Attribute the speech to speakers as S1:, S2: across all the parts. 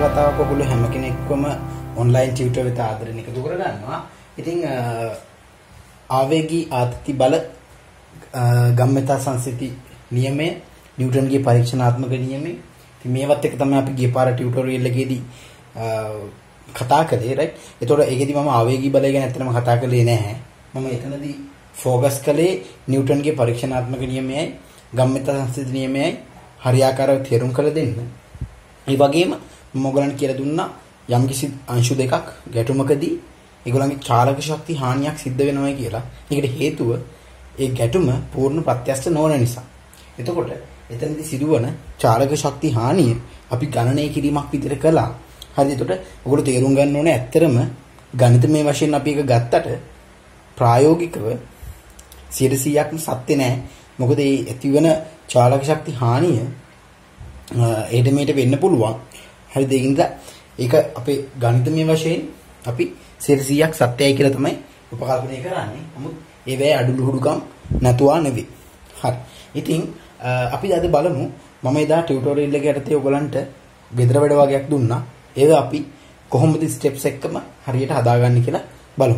S1: වතාවක් ඔයගොල්ලෝ හැම කෙනෙක්වම ඔන්ලයින් ටියුටර් වෙත ආදරෙන් එකතු කර ගන්නවා. ඉතින් ආවේගී ආතති බල ගම්මිතා සංසිති නියමය නිව්ටන්ගේ පරීක්ෂණාත්මක නියමය. ඉතින් මේවත් එක තමයි අපි ගිය පාර ටියුටෝරියල් එකේදී කතා කළේ රයිට්. ඒතකොට ඒකෙදී මම ආවේගී බලය ගැන ඇත්තටම කතා කළේ නැහැ. මම එතනදී ફોકસ කළේ නිව්ටන්ගේ පරීක්ෂණාත්මක නියමයයි ගම්මිතා සංසිති නියමයයි හරියාකාරව තේරුම් කළ දෙන්න. ඒ වගේම මම ඔයගලන්ට කියලා දුන්නා යම්කිසි අංශු දෙකක් ගැටුමකදී ඒගොල්ලන්ගේ චාලක ශක්ති හානියක් සිද්ධ වෙනවා කියලා. ඒකට හේතුව ඒ ගැටුම පූර්ණ ප්‍රත්‍යස්ත නොවන නිසා. එතකොට එතනදී සිදුවන චාලක ශක්ති හානිය අපි ගණනය කිරීමක් විදිහට කළා. හරිද? එතකොට ඔයගොල්ලෝ තේරුම් ගන්න ඕනේ ඇත්තටම ගණිතමය වශයෙන් අපි ඒක ගත්තට ප්‍රායෝගිකව 100%ක්ම සත්‍ය නැහැ. මොකද මේ ඇතිවන චාලක ශක්ති හානිය ඒට මේට වෙන්න පුළුවන්. හරිද? ඒකින්ද ඒක අපේ ගණිතමය වශයෙන් අපි 100%ක් සත්‍යයි කියලා තමයි උපකල්පනය කරන්නේ. නමුත් ඒ වේ අඩුලුහුඩුකම් නැතුවා නෙවෙයි. හරි. ඉතින් අපි අද බලමු මම එදා ටියුටෝරියල් එක යටතේ ඔයගලන්ට ගෙදර වැඩ වගේක් දුන්නා. ඒක අපි කොහොමද ස්ටෙප්ස් එක්කම හරියට හදාගන්නේ කියලා බලමු.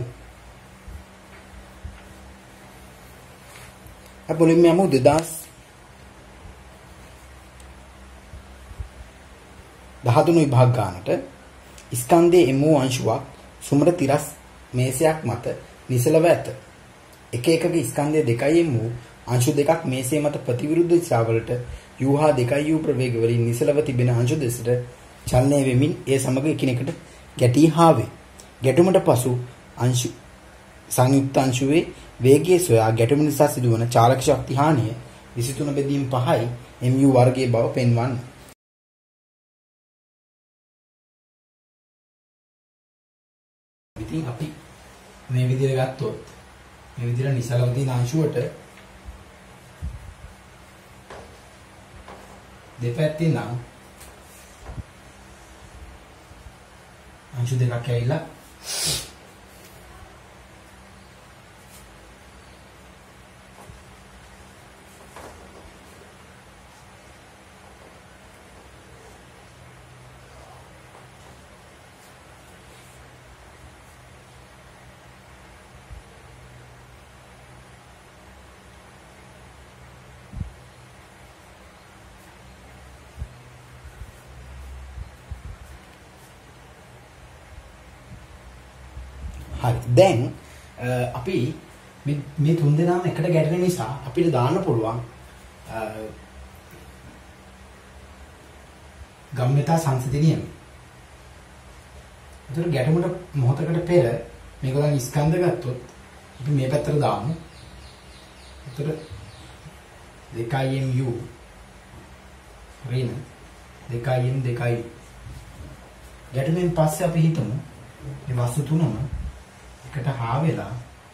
S1: අපි මුලින්ම යමු 2013 විභාග ගානට. ස්කන්ධයේ එම් වූ අංශුවක් සුමර තිරස් මේසයක් මත නිසලව ඇත. එක එකගේ ස්කන්ධය 2 එම් වූ අංශු දෙකක් මේසය මත ප්‍රතිවිරුද්ධ දිශාවලට u හා 2u ප්‍රවේග වලින් නිසලව තිබෙන අංශු දෙසට චලනය වෙමින් ඒ සමග එකිනෙකට ගැටී හාවේ. ගැටුමට පසු අංශු සංයුක්ත අංශුවේ වේගය සොයා ගැටුම නිසා සිදුවන චාලක ශක්ති හානිය 23 බෙදීම් 5යි mu වර්ගයේ බව පෙන්වන්න. ඉතින් අපි මේ විදිහට ගත්තොත් මේ විදිහට නිසලව තියෙන අංශුවට දෙපැත්තේ නම් අංශු දෙකක් ඇවිල්ලා හරි. දැන් අපි මේ තුන් දෙනාම එකට ගැටෙන නිසා අපිට දාන්න පුළුවන් ගම්මිතා සංසිති නියම. ඒතර ගැටුමට මොහොතකට පෙර මේගොල්ලන් ස්කන්ධ ගත්තොත් අපි මේ පැත්තට දාමු. ඒතර 2mu ඍණ 2m 2u. ගැටුමෙන් පස්සේ අපි හිතමු මේ වස්තු තුනම එකට හා වෙලා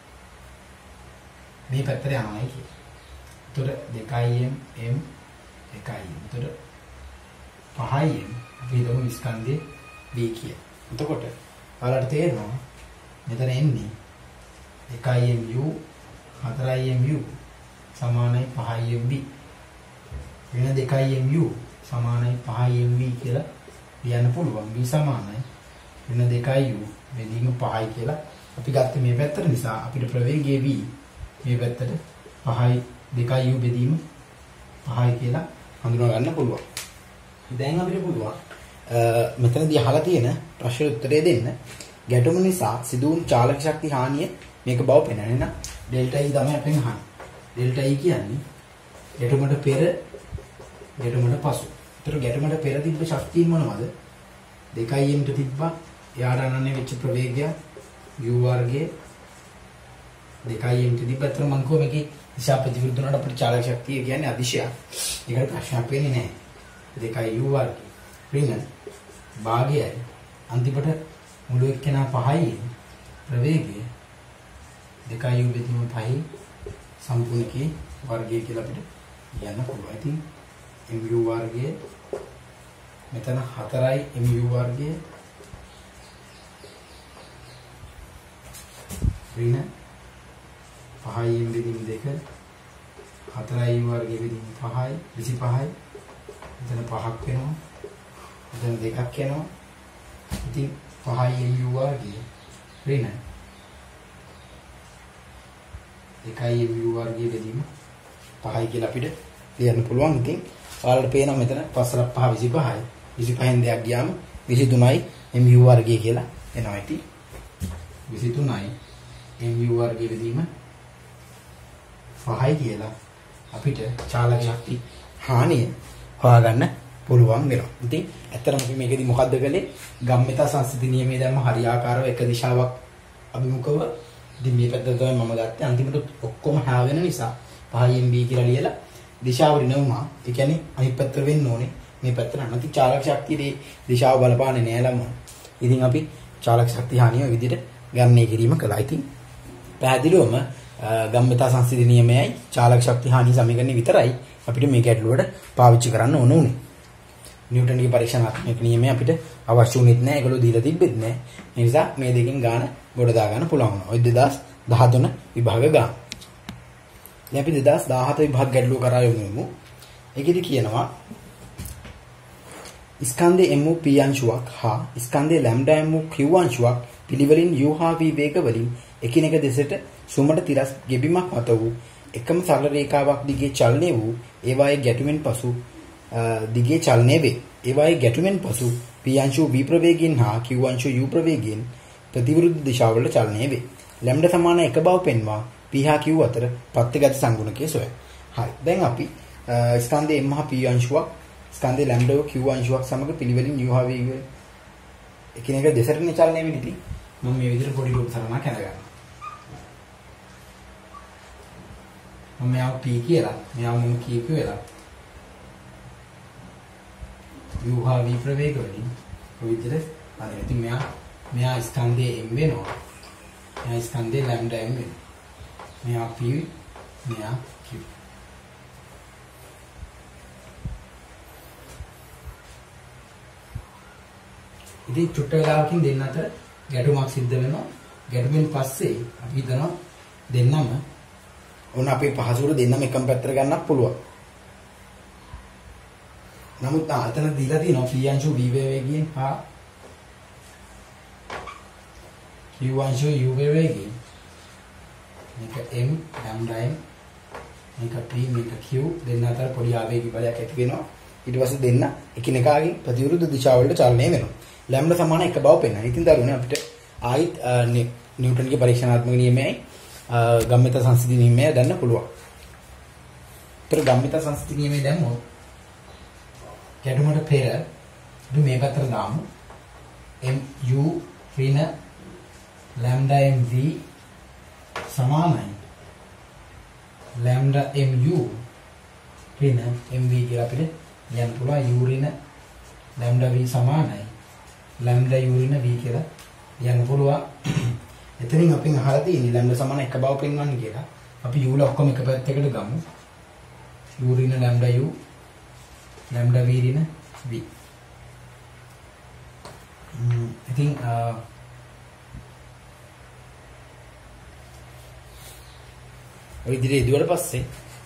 S1: මේ පැත්තට යනවායි කියලා. එතකොට 2m m 1m. එතකොට 5m අපි හිතමු ස්කන්ධයේ b කියලා. එතකොට ඔයාලට තේරෙනවා මෙතන එන්නේ 2mu 4mu සමානයි 5mb. වෙන 2mu සමානයි 5mv කියලා ලියන්න පුළුවන්. b සමානයි වෙන 2u බෙදීම 5යි කියලා අපි ගත්තේ මේ පැත්තට නිසා අපිට ප්‍රවේගය v මේ පැත්තට 5යි 2u බෙදීම 5යි කියලා හඳුනා ගන්න පුළුවන්. දැන් අපිට පුළුවන් මෙතනදී අහලා තියෙන ප්‍රශ්න උත්තරය දෙන්න. ගැටුම නිසා සිදු වුණු චාලක ශක්ති හානිය මේක බව පෙන්වන්නේ නා ඩෙල්ටා E තමයි අපෙන් අහන්නේ. ඩෙල්ටා E කියන්නේ ගැටුමට පෙර ගැටුමට පසු. ඒතර ගැටුමට පෙර තිබ්බ ශක්තිය මොනවද? 2m ට තිබ්බා යාට අනන්‍ය වෙච්ච ප්‍රවේගය u වර්ගයේ 2m ට තිබ්බතර මං කොහොම මේකේ දිශා ප්‍රතිවිරුද්ධ වුණාට අපිට චාලක ශක්තිය කියන්නේ අදිශයක්. ඒකට ප්‍රශ්නයක් වෙන්නේ නැහැ. 2u වර්ගය ඍණ භාගයයි අන්තිමට මුළු එක්කෙනා 5යි ප්‍රවේගය 2u බෙදීම 5යි සම්පූර්ණකේ වර්ගය කියලා අපිට කියන්න පුළුවන්. ඉතින් mu වර්ගයේ මෙතන 4යි mu වර්ගයේ ඍණ 5m බෙදීම 2 4i වර්ගයේ බෙදීම 5යි 25යි. එතන 5ක් වෙනවා. එතන 2ක් යනවා. ඉතින් 5යි mu වර්ගය ඍණ 1යි mu වර්ගය බෙදීම 5යි කියලා අපිට ලියන්න පුළුවන්. ඉතින් ඔයාලට පේනවා මෙතන 5 5 25යි. 25න් දෙයක් ගියාම 23යි mu වර්ගය කියලා එනවා. ඉතින් 23යි mu වර්ගය බෙදීම 5යි කියලා අපිට චාලක ශක්ති හානිය හොයාගන්න පුළුවන් වෙනවා. ඉතින් ඇත්තටම අපි මේකෙදි මොකද්ද කළේ? ගම්මිතා සංස්ථිති නියමයේ දැම්ම හරියාකාරව එක දිශාවක් අභිමුඛව. ඉතින් මේ පැත්තට තමයි මම ගත්තේ. අන්තිමට ඔක්කොම හැවෙන නිසා 5න් b කියලා ලියලා දිශාව රිනවුමා. ඒ කියන්නේ අනිත් පැත්තට වෙන්න ඕනේ. මේ පැත්තට නැති චාලක ශක්තියේ දිශාව බලපාන්නේ නෑ ළම. ඉතින් අපි චාලක ශක්ති හානිය විදිහට ගණනය කිරීම කළා. ඉතින් පැහැදිලිවම ගම්මිතා සංස්ථිති නියමයයි චාලක ශක්ති හානිය සමීකරණය විතරයි අපිට මේ ගැටලුවට පාවිච්චි කරන්න ඕන උනේ. නිව්ටන්ගේ පරීක්ෂණාත්මක නියමය අපිට අවශ්‍ය වුණෙත් නැහැ. ඒගොල්ලෝ දීලා තිබෙත් නැහැ. ඒ නිසා මේ දෙකෙන් ගාන ගොඩ දා ගන්න පුළුවන් වුණා. ඔය 2013 විභාග ගාන. දැන් අපි 2017 විභාග ගැටලුව කරා යමු වෙමු. ඒකෙදි කියනවා ස්කන්ධයේ mu p අංශුවක් හා ස්කන්ධයේ ලැම්ඩා mu q අංශුවක් පිළිවෙලින් u හා v වේග වලින් එකිනෙක දෙසට සුමට තිරස් ගෙබීමක් මත වූ එකම සරල රේඛාවක් දිගේ චලනය වූ ඒවායේ ගැටුමෙන් පසු දිගේ චලනය වේ. ඒවායේ ගැටුමෙන් පසු p අංශුව v ප්‍රවේගයෙන් හා q අංශුව u ප්‍රවේගයෙන් ප්‍රතිවිරුද්ධ දිශාවලට චලනය වේ. ලැම්ඩා සමාන එක බව පෙන්වා p හා q අතර ප්‍රත්‍යගත සංගුණකයේ සොයයි. හරි. දැන් අපි ස්කන්ධයේ m හා p අංශුවක් ස්කන්ධයේ ලැම්ඩා q අංශුවක් සමග පිළිවෙලින් u හා v එකිනෙක දෙසටනේ චලනය වෙන්නේ. ඉතින් මම මේ විදිහට පොඩි රූප තරමක් හදගන්නවා. මම මෙයාව p කියලා මෙයාව මම q කියලා u හා v ප්‍රවේග වලින් ඔය විදිහට හරි. ඉතින් මෙයා ස්කන්ධයේ m වෙනවා. මෙයා ස්කන්ධයේ ලැම්ඩා m වෙනවා. මෙයා p මෙයා q. ඉතින් චුට්ට වෙලාවකින් දෙන්න අතර ගැටුමක් සිද්ධ වෙනවා. ගැටුමෙන් පස්සේ අපි හිතනවා දෙන්නම ඕන අපේ පහසුවට දෙන්නම එකම පැත්තට ගන්නත් පුළුවන්. නමුත් අතන දීලා තියෙනවා p අංශු v වේගයෙන් හා q අංශු u වේගයෙන්. මේක m ලැම්ඩා m මේක p මේක q දෙන්න අතර පොඩි ආවේගික බලයක් ඇති වෙනවා. ඊට පස්සේ දෙන්න එකිනෙකාගේ ප්‍රතිවිරුද්ධ දිශාවලට චලනය වෙනවා. ලැම්ඩා සමාන එක බව පෙන්වනවා. ඉතින් දරුවනේ අපිට ආයිත් නිව්ටන්ගේ පරීක්ෂණාත්මක නියමයයි ගම්මිත සංස්ථිති නියමය ගන්න පුළුවන්. ඒතර ගම්මිත සංස්ථිති නියමය දැම්මොත් ගැටුමට පෙර අපි මේ පැත්තට දාමු. mu ඍණ ලැම්ඩා mv සමානයි ලැම්ඩා mu ඍණ mv කියලා අපිට කියන්න පුළුවන්. u ඍණ ලැම්ඩා v සමානයි ලැම්ඩා u ඍණ v කියලා කියන්න පුළුවන්. එතනින් අපින් අහලා තියෙන්නේ ලැම්ඩා සමාන එක බව පෙන්වන්නේ කියලා. අපි u ල ඔක්කොම එක පැත්තකට ගමු. u ඍණ ලැම්ඩා u ලැම්ඩා v ඍණ v. ඉතින් ඔය විදිහට ඉදුවට පස්සේ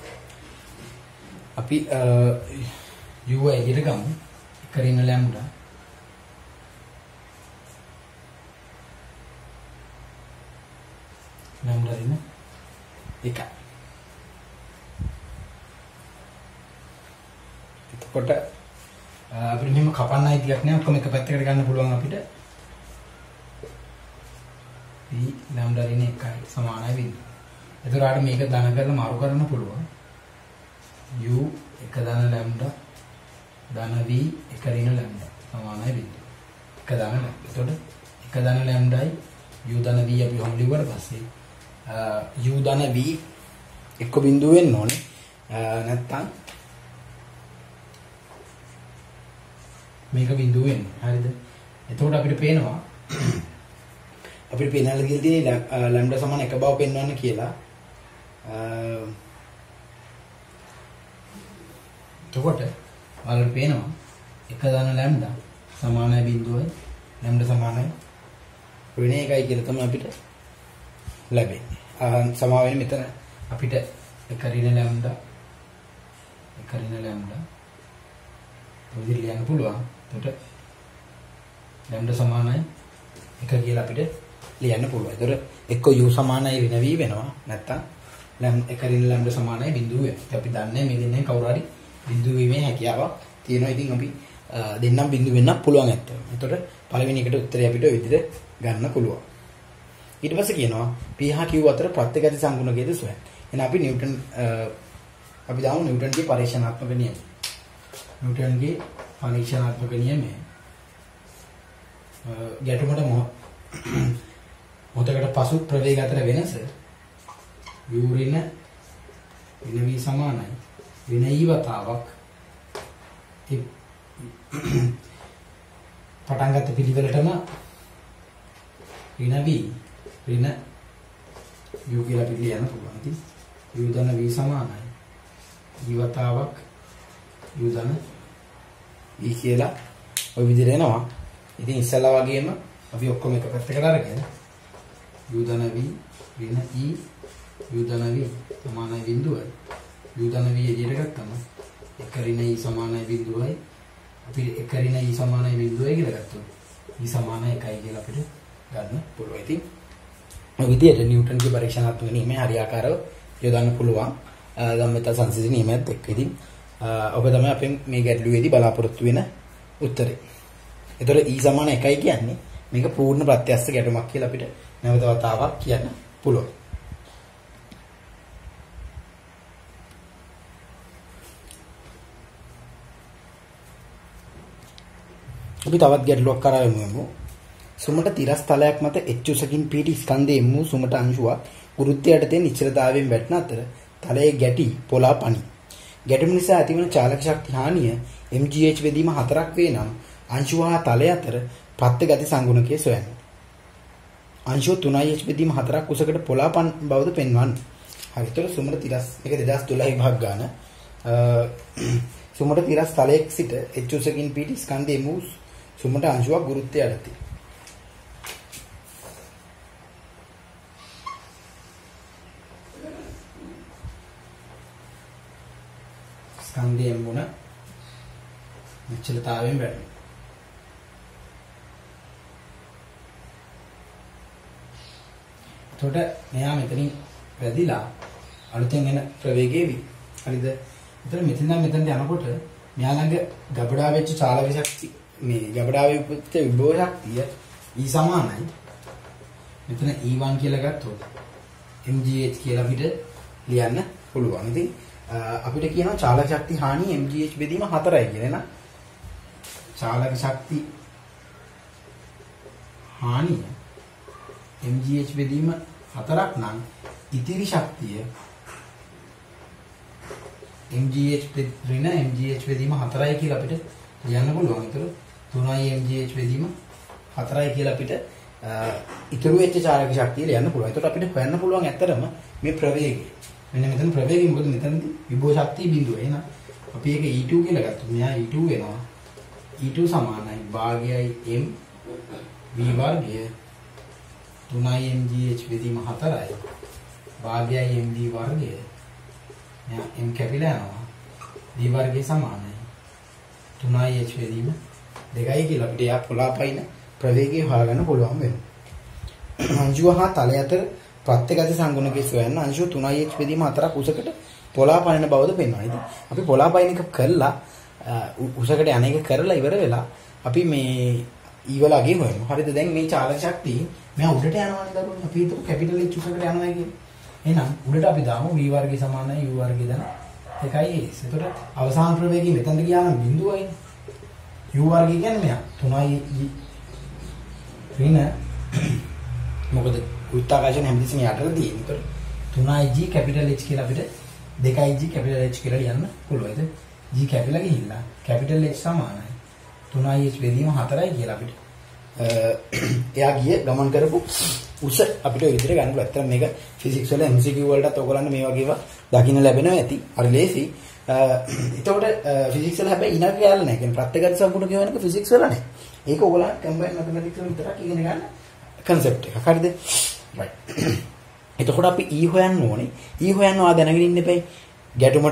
S1: අපි u එකට ගමු. එක ඍණ ලැම්ඩා ලැම්ඩා ඍණ 1. එතකොට අපිට මෙහෙම කපන්න අයිතියක් නෑ. ඔක්කොම එක පැත්තකට ගන්න පුළුවන් අපිට. p ලැම්ඩා ඍණ 1යි සමානයි වෙන්නේ. එතකොට මේක ධන කරලා මාරු කරන්න පුළුවන්. u 1 ධන ලැම්ඩා ධන v 1 ඍණ ලැම්ඩා සමානයි වෙන්නේ. 1 ධන ලැම්ඩා. එතකොට 1 ධන ලැම්ඩායි u ධන v අපි හොම් ලිව්වට පස්සේ u ධන v එක්ක බිඳුව වෙන්න ඕනේ. නැත්තම් මේක බිඳුව වෙන්නේ. හරිද? එතකොට අපිට පේනවා අපිට පේනවල කියලා තියෙන්නේ ලැම්ඩා සමාන 1 බව පෙන්වන්න කියලා. එතකොට ඔයාලට පේනවා 1 ධන ලැම්ඩා සමානයි බිඳුවයි ලැම්ඩා සමානයි ඍණ 1යි කියලා තමයි අපිට ලැබෙන්නේ. සමා වෙන්නේ මෙතන අපිට 1 ඍණ ලැම්ඩා 1 ඍණ ලැම්ඩා පොඩි ලියන්න පුළුවන්. එතකොට ලැම්ඩා සමානයි 1 කියලා අපිට ලියන්න පුළුවන්. ඒතර එක්ක u සමානයි වෙන v වෙනවා. නැත්තම් එක ඍණ ලැම්ඩා සමානයි බිඳුව වෙනවා. අපි දන්නේ මේ දෙන්නේ කවුරු හරි බිඳුව වීමේ හැකියාවක් තියෙනවා. ඉතින් අපි දෙන්නම් බිඳුව වෙන්න පුළුවන් ඇත්තට. ඒතර පළවෙනි එකට උත්තරය අපිට ඔය විදිහට ගන්න පුළුවන්. ඊට පස්සේ කියනවා p හා q අතර ප්‍රත්‍යගති සංගුණකයේද සොයන්න. එහෙනම් අපි නිව්ටන් අපි දාමු නිව්ටන්ගේ පරීක්ෂණාත්මක නියම. නිව්ටන්ගේ පරීක්ෂණාත්මක නියමය ගැටුමට මොහොතකට පසු ප්‍රවේග අතර වෙනස u ඍණ v සමානයි ඍණ e වතාවක් පටන් ගන්න පිළිවෙලටම ඍණ v ඍණ u කියලා අපි ලියන්න පුළුවන්. ඉතින් u ධන v සමානයි e වතාවක් u ධන v කියලා ඔය විදිහට එනවා. ඉතින් ඉස්සලා වගේම අපි ඔක්කොම එක පැත්තකට අරගෙන u ධන v ඍණ e u ධන v සමානයි බිඳුවයි u ධන v එළියට ගත්තම එක ඍණ e සමානයි බිඳුවයි අපි එක ඍණ e සමානයි බිඳුවයි කියලා ගත්තොත් e සමානයි 1යි කියලා අපිට ගන්න පුළුවන්. ඉතින් ඔය විදිහට නිව්ටන්ගේ පරීක්ෂණාත්මක නියමය හරියාකාරව යොදන්න පුළුවන් ධම්මතා සංසිද්ධි නියමයත් එක්ක. ඉතින් ඔබ තමයි අපෙන් මේ ගැටලුවේදී බලාපොරොත්තු වෙන උත්තරේ. ඒතකොට e සමාන 1යි කියන්නේ මේක පූර්ණ ප්‍රත්‍යස්ත ගැටුමක් කියලා අපිට නැවත වතාවක් කියන්න පුළුවන්. අපි තවත් ගැටලුවක් කරා යමු. සුමට තිරස් තලයක් මත h උසකින් පිහිටි ස්කන්ධයේ මූ සුමට අංශුවක් ගුරුත්වය යටතේ නිශ්චලතාවයෙන් වැටෙන අතර තලයේ ගැටි පොළා පනි. ගැටුම නිසා ඇතිවන චාලක ශක්ති හානිය mgh බෙදීම 4ක් වේ නම් අංශුව හා තලය අතර ප්‍රත්‍යගති සංගුණකය සොයන්න. අංශුව 3h බෙදීම 4ක් උසකට පොළා පන් බවද පෙන්වන්න. හරි. ඒතකොට සුමට තිරස් මේක 2012 විභාග ගන්න. සුමට තිරස් තලයක සිට h උසකින් පිහිටි ස්කන්ධයේ මූ සුමට අංශුවක් ගුරුත්වය යටතේ ස්කන්ධයේ මුණ නිශ්චලතාවයෙන් වැඩි. එතකොට මෙයා මෙතනින් වැදිලා අලුතෙන් එන ප්‍රවේගයේවි. හරිද? එතන මෙතෙන් මෙතනට යනකොට මෙයා ළඟ ගබඩා වෙච්ච චාලක ශක්තිය මේ ගබඩාවේ උපත විභව ශක්තිය E සමානයි. මෙතන E1 කියලා ගත්තොත් mgh කියලා අපිට ලියන්න පුළුවන්. ඉතින් අපිට කියනවා චාලක ශක්ති හානිය mgh බෙදීම 4යි කියලා නේ. චාලක ශක්ති හානිය mgh බෙදීම 4ක් නම් ඉතිරි ශක්තිය mgh ඍණ mgh බෙදීම 4යි කියලා අපිට ලියන්න පුළුවන්. ඒතර 3යි mgh බෙදීම 4යි කියලා අපිට ඉතුරු වෙච්ච චාලක ශක්තිය ලියන්න පුළුවන්. ඒතකොට අපිට හොයන්න පුළුවන් ඇත්තටම මේ ප්‍රවේගය. මෙන්න මෙතන ප්‍රවේගය මොකද මෙතනදී විභව ශක්තිය බිඳුව. එහෙනම් අපි ඒක E2 කියලා ගත්තොත් මෙයා E2 වෙනවා. E2 සමානයි භාගයයි m v වර්ගය 3යි mgh බෙදීම 4යි භාගයයි mv වර්ගය මෙයා m කැපිලා යනවා. v වර්ගය සමානයි 3යි h බෙදීම 2යි කියලා අපිට යා පොළාපයින් ප්‍රවේගය හොයාගන්න පුළුවන් වෙනවා. අංශුව හා තලය අතර ප්‍රත්‍යගති සංගුණකයේ සොයන්න අංශුව 3h බෙදීම 4ක් උසකට පොළා පනින බවද පෙන්වනවා. ඉතින් අපි පොළා පනින එක කරලා උසකට යන එක කරලා ඉවර වෙලා අපි මේ ඊවල අගේ හොයනවා. හරිද? දැන් මේ චාලක ශක්තිය මෙයා උඩට යනවානේ දරුවනේ. අපි හිතමු කැපිටල් H උසකට යනවා කියලා. එහෙනම් උඩට අපි දාමු v වර්ගය සමානයි u වර්ගය දන 1යි s. එතකොට අවසාන ප්‍රවේගය මෙතනට ගියා නම් බිඳුවයි. u වර්ගය කියන්නේ මෙයා 3යි ඍණ මොකද උත්තරාකර්ෂණ හැමතිස්සෙම යටට තියෙන. ඒතකොට 3ig කැපිටල් H කියලා අපිට 2ig කැපිටල් H කියලා ලියන්න පුළුවන්. ඒක g කැපිලා ගිහිල්ලා කැපිටල් H සමානයි 3ih බෙදීම 4යි කියලා අපිට එයා ගිය ගමන් කරපු උස අපිට ඔය විදිහට ගන්න පුළුවන්. ඇත්තට මේක ෆිසික්ස් වල MCQ වලටත් ඔයගොල්ලන්ට මේ වගේව දකින්න ලැබෙනවා ඇති. අර ලේසි. එතකොට ෆිසික්ස් වල හැබැයි ඉනක් කියලා නැහැ. කියන්නේ ප්‍රත්‍යගත සම්පූර්ණ කියවනක ෆිසික්ස් වල නැහැ. ඒක ඔයගොල්ලන් කම්බයින් මැතමැටික්ස් වල විතරක් ඉගෙන ගන්න concept එක. හරිද? right. එතකොට අපි E හොයන්න ඕනේ. E හොයන්න ඔයා දැනගෙන ඉන්න එපයි. ගැටුමට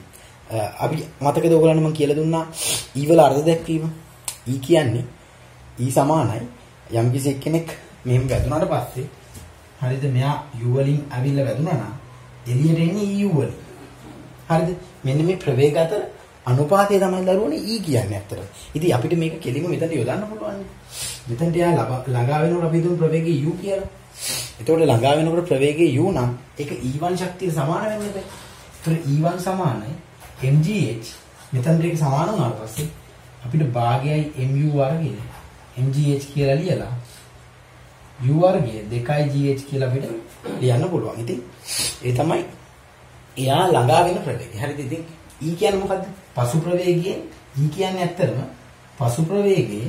S1: අපි මතකද ඔයගොල්ලන්ට මම කියලා දුන්නා E වල අර්ථ දැක්වීම. E කියන්නේ E සමානයි යම් කිසි කෙනෙක් මෙහෙම වැදුනාට පස්සේ හරිද මෙයා u වලින් අවිල්ල වැදුනා නම් එළියට එන්නේ eu වලින්. හරිද? මෙන්න මේ ප්‍රවේග අතර අනුපාතය තමයි දරුවනේ E කියන්නේ ඇත්තට. ඉතින් අපිට මේක කෙලින්ම මෙතනට යොදන්න පුළුවන්. මෙතනට යා ළඟා වෙනකොට අපි දුන් ප්‍රවේගය u කියලා. එතකොට ළඟා වෙනකොට ප්‍රවේගය u නම් ඒක E1 ශක්තිය සමාන වෙන්නේ නැහැ. ඒතකොට E1 සමානයි mgh. මෙතනට ඒක සමාන වුණාට පස්සේ අපිට භාගයයි mu වර්ගය mgh කියලා ලියලා u වර්ගය 2gh කියලා අපිට ලියන්න පුළුවන්. ඉතින් ඒ තමයි එයා ළඟා වෙන ප්‍රවේගය. හරිද? ඉතින් E කියන්නේ මොකද්ද? පසු ප්‍රවේගයෙන් E කියන්නේ ඇත්තටම පසු ප්‍රවේගයේ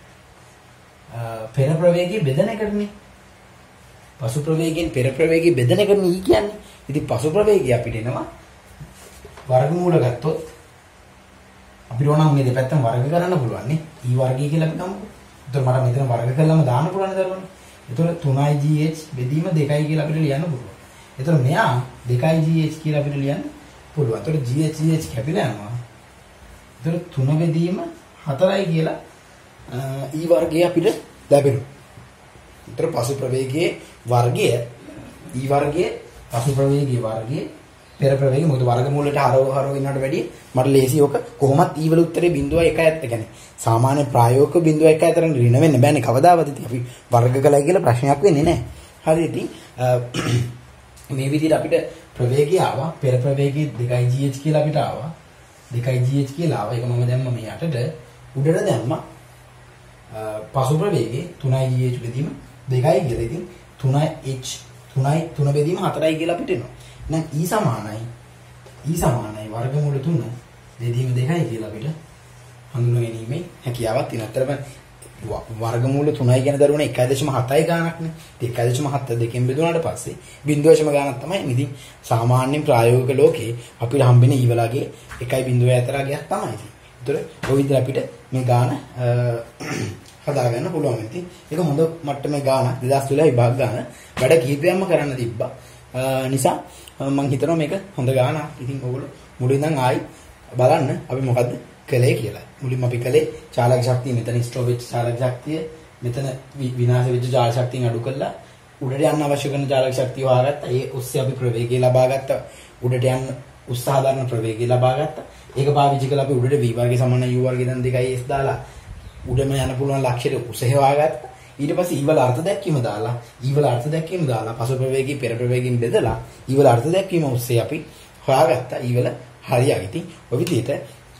S1: පෙර ප්‍රවේගයේ බෙදන එකනේ. පසු ප්‍රවේගයෙන් පෙර ප්‍රවේගයේ බෙදන එකනේ E කියන්නේ. ඉතින් පසු ප්‍රවේගය අපිට එනවා වර්ගමූල ගත්තොත් අපිට ඕනම් මේ දෙපැත්තම වර්ග කරන්න පුළුවන් නේ. E වර්ගය කියලා අපි ගමුකෝ. එතකොට මට මෙතන වර්ග කළාම දාන්න පුළුවන් දරුවනේ. එතකොට 3gh බෙදීම 2යි කියලා අපිට ලියන්න පුළුවන්. එතකොට මෙයා 2gh කියලා අපිට ලියන්න පුළුවන්. එතකොට gh කැපිලා යනවා. එතකොට 3 බෙදීම 4යි කියලා E වර්ගය අපිට ලැබෙනවා. එතකොට පසු ප්‍රවේගයේ වර්ගය E වර්ගයේ පසු ප්‍රවේගයේ වර්ගයේ පෙර ප්‍රවේගය මොකද වර්ගමූලයට හරව වෙනවට වැඩිය මට ලේසි ඔක කොහොමත් E වල උත්තරේ 0.1 ඇත්ත කියන්නේ සාමාන්‍ය ප්‍රායෝගික 0.1 අතර ඍණ වෙන්න බෑනේ කවදාවත් ඉතින් අපි වර්ග කළා කියලා ප්‍රශ්නයක් වෙන්නේ නැහැ. හරි ඉතින් මේ විදිහට අපිට ප්‍රවේගය ආවා පෙර ප්‍රවේගයේ 2gh කියලා අපිට ආවා 2gh කියලා ආවා ඒක මම දැම්ම මේ යටට උඩට දැම්මා පසු ප්‍රවේගයේ 3gh බෙදීම 2යි කියලා ඉතින් 3 බෙදීම 4යි කියලා අපිට එනවා. එහෙනම් E සමානයි වර්ගමූල 3 බෙදීම 2යි කියලා අපිට හඳුනා ගැනීමේ හැකියාවක් තියෙනවා. අතරම වර්ගමූල 3යි කියන දරුවනේ 1.7යි ගාණක්නේ. ඉතින් 1.7 දෙකෙන් බෙදුනාට පස්සේ 0.0 ගාණක් තමයි. ඉතින් සාමාන්‍යයෙන් ප්‍රායෝගික ලෝකේ අපිට හම්බෙන E වලගේ 1.04 ගයක් තමයි. ඒතර ඔය විදිහට අපිට මේ ගාණ හදාගන්න පුළුවන්. ඉතින් ඒක හොඳ මට්ටමේ ගාණක් 2012 විභාග ගාණ වැඩ කිහිපයක්ම කරන්න තිබ්බා. නිසා මම හිතනවා මේක හොඳ ගාණක්. ඉතින් ඕගොල්ලෝ මුලින් ඉඳන් ආයි බලන්න අපි මොකද්ද කළේ කියලා. මුලින්ම අපි කළේ චාලක ශක්තිය මෙතන ස්ටෝව් වෙච්ච චාලක ශක්තිය මෙතන විනාශ වෙච්ච චාලක ශක්තියෙන් අඩු කළා උඩට යන්න අවශ්‍ය කරන චාලක ශක්තිය හොයාගත්තා. ඒ ඔස්සේ අපි ප්‍රවේගය ලබා ගත්තා. උඩට යන්න උත්සාහ දරන ප්‍රවේගය ලබා ගත්තා. ඒක පාවිච්චි කරලා අපි උඩට v වර්ගය සමාන u වර්ගය දැන් 2s දාලා උඩම යන පුළුවන් ලක්ෂයට උස හොයාගත්තා. ඊට පස්සේ ඊවල අර්ථ දැක්වීම දාලා පසු ප්‍රවේගී පෙර ප්‍රවේගයෙන් බෙදලා ඊවල අර්ථ දැක්වීම ඔස්සේ අපි හොයාගත්තා. ඊවල හරියයි. ඉතින් ඔය විදිහට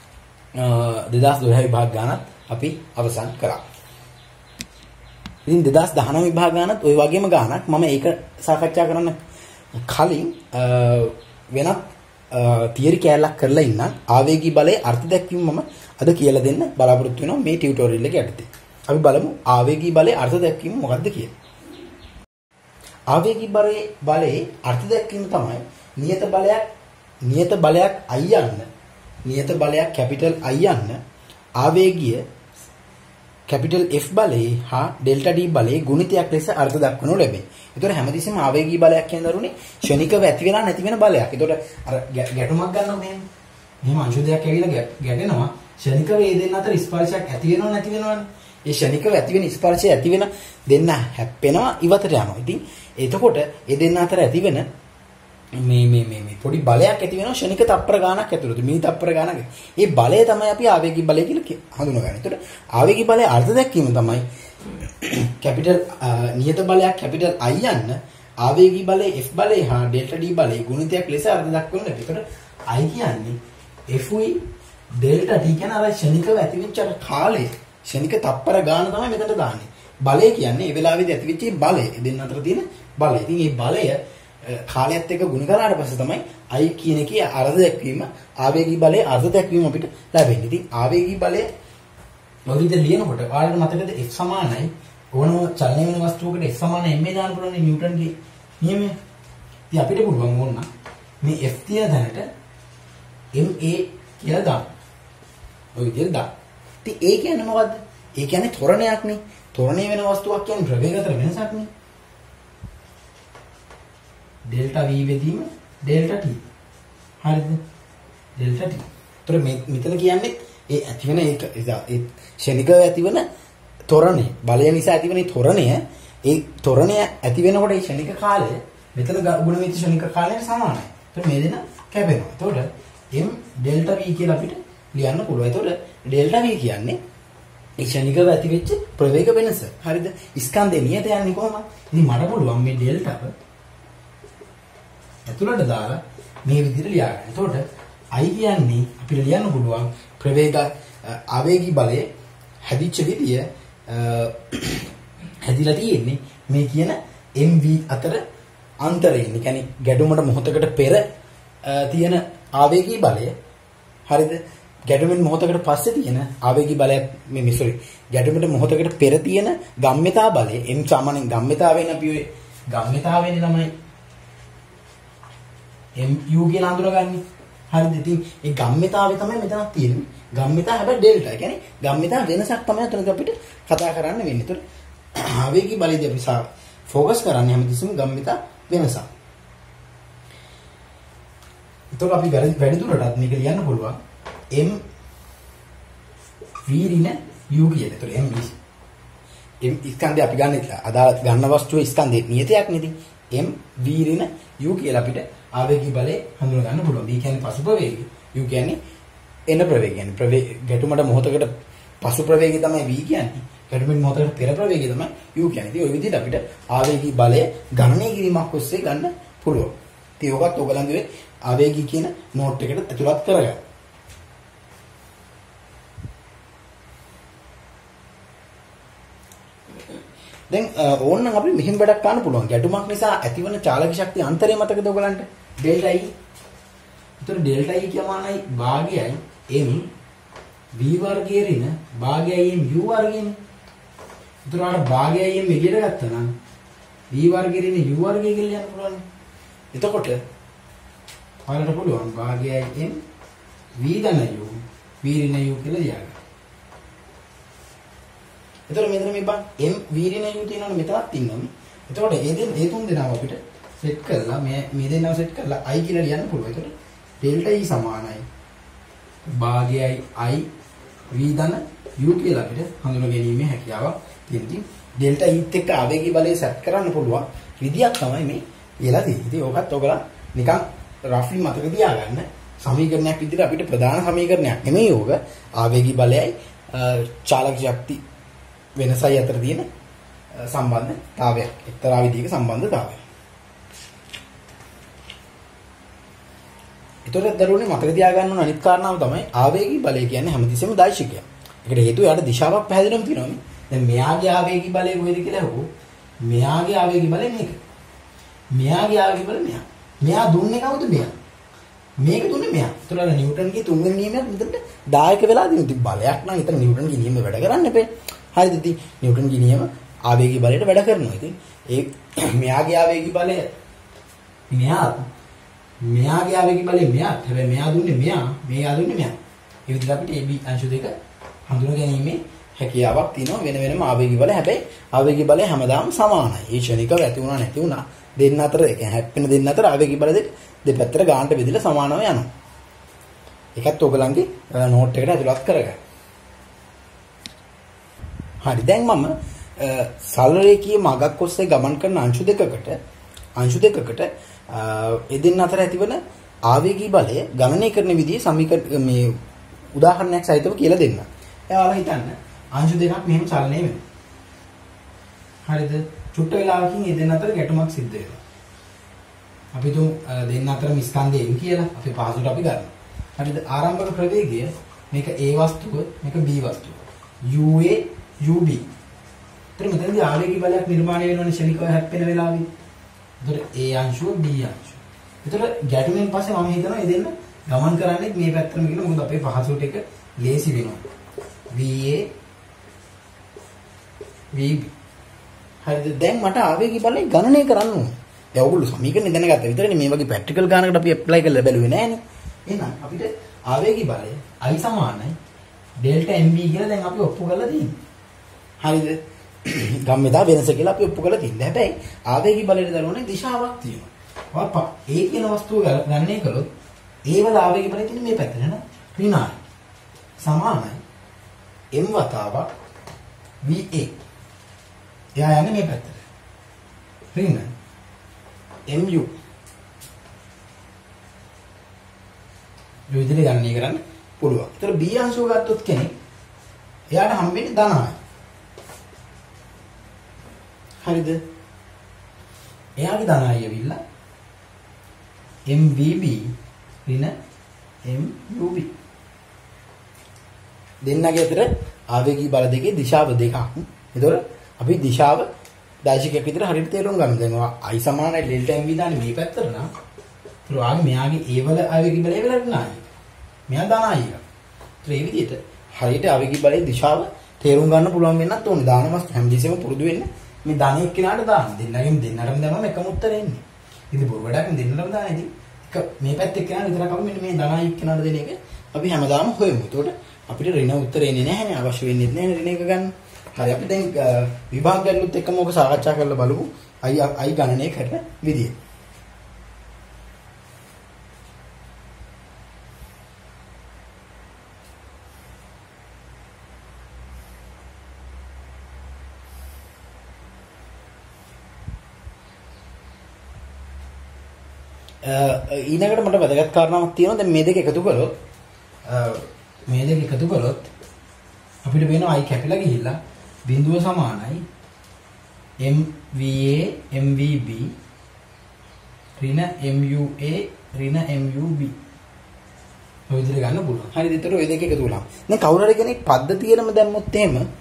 S1: 2012 විභාග ගානත් අපි අවසන් කරා. ඉතින් 2019 විභාග ගානත් ওই වගේම ගානක් මම ඒක සාකච්ඡා කරන්න කලින් වෙනත් තියරි කැලලක් කරලා ඉන්න ආවේගී බලයේ අර්ථ දැක්වීම මම අද කියලා දෙන්න බලාපොරොත්තු වෙනවා මේ ටියුටෝරියල් එක යටතේ. අපි බලමු ආවේගී බලයේ අර්ථ දැක්වීම මොකක්ද කියලා. ආවේගී බලයේ අර්ථ දැක්වීම තමයි නියත බලයක් I යන්න නියත බලයක් කැපිටල් I යන්න ආවේගීය කැපිටල් F බලයේ හා ඩෙල්ටා D බලයේ ගුණිතයක් ලෙස අර්ථ දක්වනු ලැබේ. ඒතකොට හැමතිස්සෙම ආවේගී බලයක් කියන දරුනේ ක්ෂණිකව ඇති වෙලා නැති වෙන බලයක්. ඒතකොට අර ගැටුමක් ගන්නවා මෙහෙම අංශු දෙකක් ඇවිල්ලා ගැටෙනවා. ක්ෂණිකව මේ දෙන්න අතර ස්පර්ශයක් ඇති වෙනව නැති වෙනවනේ. ඒ ක්ෂණිකව ඇති වෙන ස්පර්ශය ඇති වෙන දෙන්න හැප්පෙනවා ඉවතට යනවා. ඉතින් එතකොට ඒ දෙන්න අතර ඇති වෙන මේ පොඩි බලයක් ඇති වෙනවා ක්ෂණික තප්පර ගානක් ඇතුළත මිලි තප්පර ගානක්. ඒ බලය තමයි අපි ආවේගී බලය කියලා හඳුනගන්නේ. ඒතකොට ආවේගී බලයේ අර්ථ දැක්වීම තමයි කැපිටල් නියත බලයක් කැපිටල් I යන්න ආවේගී බලයේ F බලය හා ඩෙල්ටා D බලයේ ගුණිතයක් ලෙස අර්ථ දක්වන්න ලැබේ. ඒතකොට I කියන්නේ F උයි ඩෙල්ටා D කියන අර ක්ෂණිකව ඇතිවෙච්ච අර කාලය ක්ෂණික තප්පර ගාන තමයි මෙතනට දාන්නේ. බලය කියන්නේ ඒ වෙලාවේදී ඇතිවෙච්ච බලය. දෙන්න අතර තියෙන බලය. ඉතින් මේ බලය කාලයත් එක්ක ගුණ කරාට පස්සේ තමයි I කියන එකේ අර්ථ දැක්වීම ආවේගී බලයේ අර්ථ දැක්වීම අපිට ලැබෙන්නේ. ඉතින් ආවේගී බලය ඔය විදිහට ලියනකොට ඔයාලට මතකද F සමානයි ඕනම චලනය වෙන වස්තුවකට F සමාන ma දාන්න පුළුවන් නිව්ටන්ගේ නියමය. ඉතින් අපිට පුළුවන් ඕන මේ F තියෙන තැනට ma කියලා දාන්න. ඔය විදිහට දාන්න. ඉතින් ඒ කියන්නේ මොකද්ද? ඒ කියන්නේ ත්වරණයක් නේ. ත්වරණය වෙන වස්තුවක් කියන්නේ ප්‍රවේග අතර වෙනසක් නේ. ඩෙල්ටා v බෙදීම ඩෙල්ටා t. හරිද? Delta t. ඒතර මෙතන කියන්නේ ඒ ඇතිවෙන ඒ ක්ෂණිකව ඇතිවන
S2: තොරණේ බලය නිසා ඇතිවෙන තොරණය ඒ තොරණය ඇති වෙනකොට ඒ ක්ෂණික කාලය මෙතන ගුණ මිත්‍ර ක්ෂණික කාලයට සමානයි. ඒත් මේ දෙන කැපෙනවා. එතකොට m ඩෙල්ටා v කියලා අපිට ලියන්න පුළුවන්. එතකොට ඩෙල්ටා v කියන්නේ ඒ ක්ෂණිකව ඇති වෙච්ච ප්‍රවේග වෙනස. හරිද? ස්කන්ධේ නියත යන්නේ කොහොමද? ඉතින් මට පුළුවන් මේ ඩෙල්ටාව ඇතුළට දාලා මේ විදිහට ලියා ගන්න. එතකොට I කියන්නේ අපිට ලියන්න පුළුවන් ප්‍රවේග ආවේගී බලය හැදිච්ච විදිය හැදිලා තියෙන්නේ මේ කියන MV අතර අන්තරයෙන්. ඒ කියන්නේ ගැටුමට මොහොතකට පෙර තියෙන ආවේගී බලය හරිද? ගැටුමෙන් මොහොතකට පස්සේ තියෙන ආවේගී බලයක් මේ සෝරි ගැටුමට මොහොතකට පෙර තියෙන ගම්මිතා බලය M සාමාන්‍යයෙන් ගම්මිතාවෙන් අපි ඔය ගම්මිතාවෙන් තමයි MU කියලා අඳුරගන්නේ. හරිද? ඉතින් ඒ ගම්මිතාවේ තමයි මෙතනක් තියෙන්නේ. ගම්මිතා හැබැයි ඩෙල්ටා. ඒ කියන්නේ ගම්මිතා වෙනසක් තමයි අතනක අපිට කතා කරන්න වෙන්නේ. ඒතර ආවේගී බලයේදී අපි ફોકસ කරන්නේ හැමතිස්සෙම ගම්මිතා වෙනසක්. ඒතකොට අපි වැඩි දුරටත් මේක ලියන්න පුළුවන් m v ඍණ u කියලා. ඒතකොට m ස්කන්ධය අපි ගන්න අදාළ ගන්න වස්තුවේ ස්කන්ධේ නියතයක් නෙදී. m v ඍණ u කියලා අපිට ආවේගී බලය හඳුනා ගන්න පුළුවන්. v කියන්නේ පසු ප්‍රවේගය. u කියන්නේ එන ප්‍රවේගය. කියන්නේ ගැටුමට මොහොතකට පසු ප්‍රවේගය තමයි v කියන්නේ. ගැටුමෙන් මොහොතකට පෙර ප්‍රවේගය තමයි u කියන්නේ. ඉතින් ওই විදිහට අපිට ආවේගී බලය ගණනය කිරීමක් ඔස්සේ ගන්න පුළුවන්. ඉතින් ඔකත් ඔයගලන්ගේ ආවේගී කියන නෝට් එකට ඇතුළත් කරගන්න. දැන් ඕනනම් අපි මෙහෙම වැඩක් කරන්න පුළුවන්. ගැටුමක් නිසා ඇතිවන චාලක ශක්තිය අන්තරය මතකද ඔයගලන්ට? Delta E. ඒතර ඩෙල්ටා E කියමානයි භාගයයි m v වර්ගයේ ඍණ භාගයයි m u වර්ගයනේ. ඒතර ආර භාගයයි m එළියට ගත්තා නම් v වර්ගයේ ඍණ u වර්ගය කියලා ලියන්න පුළුවන්. එතකොට ඔයාලට පුළුවන් භාගයයි m v ධන u v ඍණ u කියලා ලියන්න. එතකොට මෙතන මේ බං m v ඍණ u තියෙනවනේ මෙතනත් ඉන්නවා. එතකොට ඒ තුන් දෙනාව අපිට සෙට් කරලා මේ දෙනාව සෙට් කරලා i කියලා ලියන්න පුළුවන්. එතකොට ඩෙල්ටා e සමානයි භාගයයි i v ධන u කියලා අපිට හඳුනා ගැනීමේ හැකියාවක් තියෙනවා. ඩෙල්ටා e එක්ක ආවේගී බලය සෙට් කරන්න පුළුවන් විදියක් තමයි මේ කියලා තියෙන්නේ. ඉතින් ඕකත් ඔයගලා නිකන් රෆ්ලි මතක තියාගන්න. සමීකරණයක් විදිහට අපිට ප්‍රධාන සමීකරණයක් නෙමෙයි ඕක. ආවේගී බලයයි චාලක ශක්ති වෙනසයි අතර තියෙන සම්බන්ධතාවයක්. එක්තරා විදිහක සම්බන්ධතාවයක්. ඒතකොට දරුවනේ මතක තියාගන්න ඕන අනිත් කාරණාව තමයි ආවේගී බලය කියන්නේ හැමතිස්සෙම දායිශිකයක්. ඒකට හේතුව යාට දිශාවක් පැහැදිලිවම තියෙනවානේ. දැන් මෙයාගේ ආවේගී බලය කොහෙද කියලා අහුවෝ. මෙයාගේ ආවේගී බලය මේක. මෙයාගේ ආවේගී බලය මෙයා. මෙයා දුන්නේ කවුද මෙයා? මේක දුන්නේ මෙයා. ඒතකොට නිව්ටන්ගේ තුන්වෙනි නියමයක් මෙතනට දායක වෙලා දිනු. ඉතින් බලයක් නම් ඊතර නිව්ටන්ගේ නියම වැඩ කරන්න එපේ. හරිද? ඉතින් නිව්ටන්ගේ නියම ආවේගී බලයට වැඩ කරනවා. ඉතින් ඒ මෙයාගේ ආවේගී බලය මෙයාගේ ආවේගී බලය මෙයාට. හැබැයි මෙයා දුන්නේ මෙයා දුන්නේ මෙයා. ඒ විදිහට අපිට AB අංශු දෙක හඳුනා ගැනීමේ හැකියාවක් තියෙනවා වෙන වෙනම ආවේගී බලය. හැබැයි ආවේගී බලය හැමදාම සමානයි. ඒ ක්ෂණිකව ඇති වුණා නැති වුණා දෙන්න අතර ඒ කියන්නේ හැප්පෙන දෙන්න අතර ආවේගී බලය දෙපැත්තට ගානට බෙදලා සමානව යනවා. ඒකත් ඔයගලන්ගේ නෝට් එකට ඇතුළත් කරගන්න. හරි දැන් මම සරල රේඛීය මගක් ඔස්සේ ගමන් කරන අංශු දෙකකට ඒ දෙන්න අතර ඇතිවන ආවේගී බලය ගණනය කරන විදිහේ සමීකරණ මේ උදාහරණයක් සහිතව කියලා දෙන්න. එයාලා හිතන්න අංශු දෙකක් මෙහෙම චලනය වෙනවා. හරිද? චුට්ට වෙලාවකින් ඒ දෙන්න අතර ගැටුමක් සිද්ධ වෙනවා. අපි තුන් දෙන්න අතර ස්කන්ධයෙන් කියලා අපි පහසුට අපි ගන්නවා. හරිද? ආරම්භක ප්‍රවේගය මේක A වස්තුව මේක B වස්තුව. UA UB. ඊට මෙතනදී ආවේගී බලයක් නිර්මාණය වෙනවනේ ශනිකව හැප්පෙන වෙලාවෙ. එතකොට A අංශුව B අංශුව. එතකොට ගැටුමෙන් පස්සේ මම හිතනවා මේ දෙන්න ගමන් කරන්නේ මේ පැත්තටම කියලා මොකද අපේ පහසුවට එක ලේසි වෙනවා. VA VB. හරිද? දැන් මට ආවේගී බලය ගණනය කරන්න ඕනේ. දැන් ඔයගොල්ලෝ සමීකරණ දැනගත්තා විතරනේ මේ වගේ ප්‍රැක්ටිකල් ගානකට අපි ඇප්ලයි කරලා බැලුවේ නෑනේ. එහෙනම් අපිට ආවේගී බලය I සමානයි ඩෙල්ටා MB කියලා දැන් අපි ඔප්පු කරලා තියෙනවා. හරිද? ගම්මිතා වෙනස කියලා අපි ඔප්පු කරලා තියෙනවා. හැබැයි ආවේගී බලයට දරුවනේ දිශාවක් තියෙනවා. ඒ කියන වස්තුව ගණනය කළොත් ඒ වල ආවේගී බලය තියෙන්නේ මේ පැත්තට නේද? ඍණයි. සමානයි m වතාවක්
S1: VA. එයා යන්නේ මේ පැත්තට. ඍණ MU. විදිහට ගණනය කරන්න පුළුවන්. ඒතර B අංශුව ගත්තොත් කෙනෙක් එයාට හම්බෙන්නේ ධනයි. හරිද? එයාගේ ධනයි ඇවිල්ලා MVB ඍණ MUB. දෙන්නගේ අතර ආවේගී බල දෙකේ දිශාව දෙකක්. ඒතොර අපි දිශාව දාශිකයක් විතර හරියට තේරුම් ගන්න. දැන් I සමානයි ඩෙල්ටා MV දාන්නේ මේ පැත්තට නම්. ඒතොර ආගේ මෙයාගේ A වල ආවේගී බලය වෙලට නෑ. මෙයා දානයි එක. ඒතොර මේ විදිහට හරියට ආවේගී බලයේ දිශාව තේරුම් ගන්න පුළුවන් වෙන්නත් ඕනේ. දානමස් හැමදෙස්සෙම පුරුදු වෙන්න. මේ ධනෙ එක්කිනාට දාන්න. දෙන්නගෙන් දෙන්නටම දැම්මම එකම උත්තරේ එන්නේ. ඉතින් බොරුවටක් දෙන්නටම දාන ඉතින් එක මේ පැත්තේ එක්කිනාට විතරක් අපි මෙන්න මේ ධනයි එක්කිනාට දෙන එක අපි හැමදාම හොයමු. ඒතකොට අපිට ඍණ උත්තරේ එන්නේ නැහැ නේ. අවශ්‍ය වෙන්නේ නැහැ ඍණ එක ගන්න. හරි අපි දැන් විභාග ගැටලුත් එක්කම ඔක සාකච්ඡා කරලා බලමු. I ගණනය කරන විදිය. ඊළඟට මට වැදගත් කාරණාවක් තියෙනවා. දැන් මේ දෙක එකතු කළොත් අපිට වෙනවා I කැපිලා ගිහිල්ලා බිඳුව සමානයි MVA MVB ඍණ MUA ඍණ MUB. ඔය විදිහට ගන්න පුළුවන්. හරිද? ඒතර ඔය දෙක එකතු වුණා. දැන් කවුරු හරි කෙනෙක් පද්ධතියටම දැම්මොත්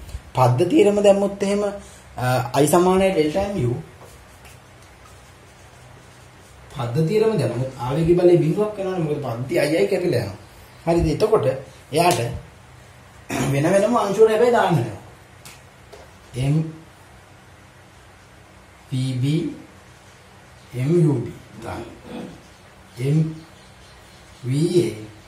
S1: එහෙම I සමානයි ඩෙල්ටා MU පද්ධතියටම දැම්මොත් ආවේගී බලයේ බිඳුවක් වෙනවනේ. මොකද පද්ධතිය I කැපිලා යනවා. හරිද? එතකොට එයාට වෙන වෙනම අංශුවල හැබැයි දාන්න වෙනවා. MVB MUB දාන්න. MVA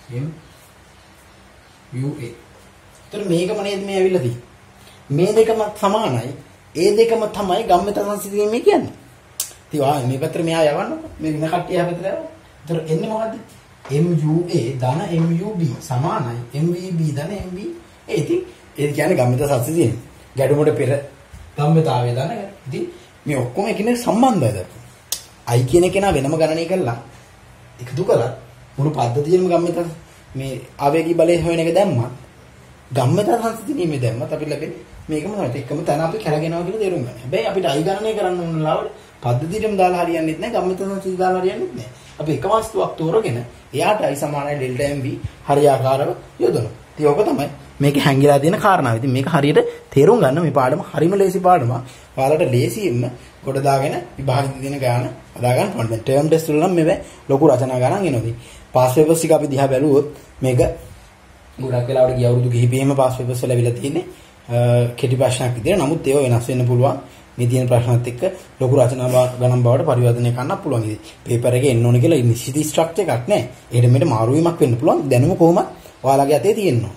S1: MUA. ඒතර මේකම නේද මේ ඇවිල්ලා තියෙන්නේ. මේ දෙකම සමානයි. ඒ දෙකම තමයි ගම්මිත සංසිඳීමේ කියන්නේ. ඉතින් මේ පැත්තට මෙහා යවන්නකො. මේ වින කට්ටිය හැපතට යවන්න. ඒතර එන්නේ මොකද්ද? MUA ධන MUB සමානයි MVB ධන MV. ඉතින් ඒ කියන්නේ ගම්මිත සංසිඳීම. ගැටුමට පෙර ගම්මිතාවේ ධන. ඉතින් මේ ඔක්කොම එකිනෙක සම්බන්ධයිද? I කියන කෙනා වෙනම ගණනය කළා. එකතු කළා. මුළු පද්ධතියෙම ගම්මිත මේ ආවේගී බලය හොයන එක දැම්මත් ගම්මිත සංසිඳීමේ දැම්මත් අපිට ලැබෙන්නේ මේකම තමයි. එකම තැන අපි කරගෙනවා කියලා තේරුම් ගන්න. හැබැයි අපිට I ගණනය කරන්න ඕන ලාවට පද්ධතියටම දාලා හරියන්නේ නැහැ. ගම්මිත සංසිඳී දාලා හරියන්නේ නැහැ. අපි එක වස්තුවක් තෝරගෙන එයාට I සමානයි ඩෙල්ටා MV හරියාකාරව යොදනවා. ඉතින් ඕක තමයි මේක හැංගිලා තියෙන කාරණාව. ඉතින් මේක හරියට තේරුම් ගන්න මේ පාඩම හරිම ලේසි පාඩමක්. ඔයාලට ලේසියෙන්ම කොට දාගෙන විභාගෙ දෙන ගාන හදා ගන්න පුළුවන්. දැන් ටර්ම් ටෙස්ට් වල නම් මේ ලොකු රචනා ගණන් එනවා. ඉතින් පාස් පේපර්ස් ටික අපි දිහා බැලුවොත් මේක ගොඩක් වෙලාවට ගිය අවුරුදු කිහිපෙම පාස් පේපර්ස් වල ලැබිලා තියෙන්නේ කෙටි ප්‍රශ්නයක් විදියට. නමුත් ඒවා වෙනස් වෙන්න පුළුවන්. මේ තියෙන ප්‍රශ්නත් එක්ක ලොකු රචනා ගණන් බවට පරිවර්තනය කරන්න පුළුවන්. ඉතින් පේපර් එකේ එන්න ඕනේ කියලා නිශ්චිත ස්ට්‍රක්චර් එකක් නැහැ. ඒකට මෙතන මාරු වීමක් වෙන්න පුළුවන්. දැනුම කොහොමද ඔයාලගේ අතේ තියෙනවා.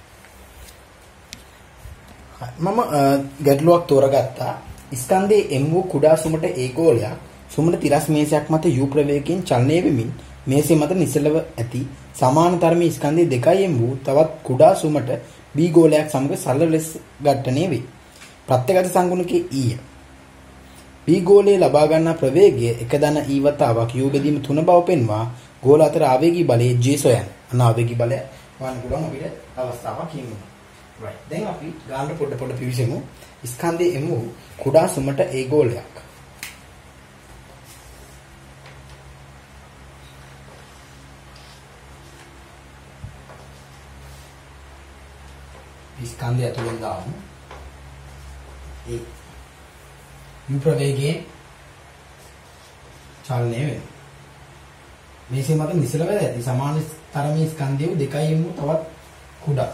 S1: මම ගැටලුවක් තෝරගත්තා. ස්කන්ධයේ M වූ කුඩා සුමට ඒකෝලයක් සුමට තිරස් මේසයක් මත U ප්‍රවේගයෙන් චලනය වෙමින් මේසෙ මත නිසලව ඇති සමාන තරමේ ස්කන්ධයේ දෙකයි M වූ තවත් කුඩා සුමට B ගෝලයක් සමග සරල ලෙස ඝට්ටණය වේ. ප්‍රත්‍යගත සංගුණකයේ E. B ගෝලයේ ලබා ගන්නා ප්‍රවේගය එක දන E වතාවක් U බෙදීම 3 බව පෙන්වා ගෝල අතර ආවේගී බලයේ J සොයන. අනාවේගී බලය වань පුළුවන් අපිට අවස්ථාවක් කියමු. right. දැන් අපි ගානට පොඩ පිවිසෙමු. ස්කන්ධයේ M වූ කුඩා සුමට ඒ ගෝලයක්. ස්කන්ධය ඇතුළෙන් දාමු. ඒ U ප්‍රවේගයේ චලනය වෙනවා. මේසේ මත නිසලව ඇති සමාන තරමේ ස්කන්ධය දෙකයි M තවත් කුඩා.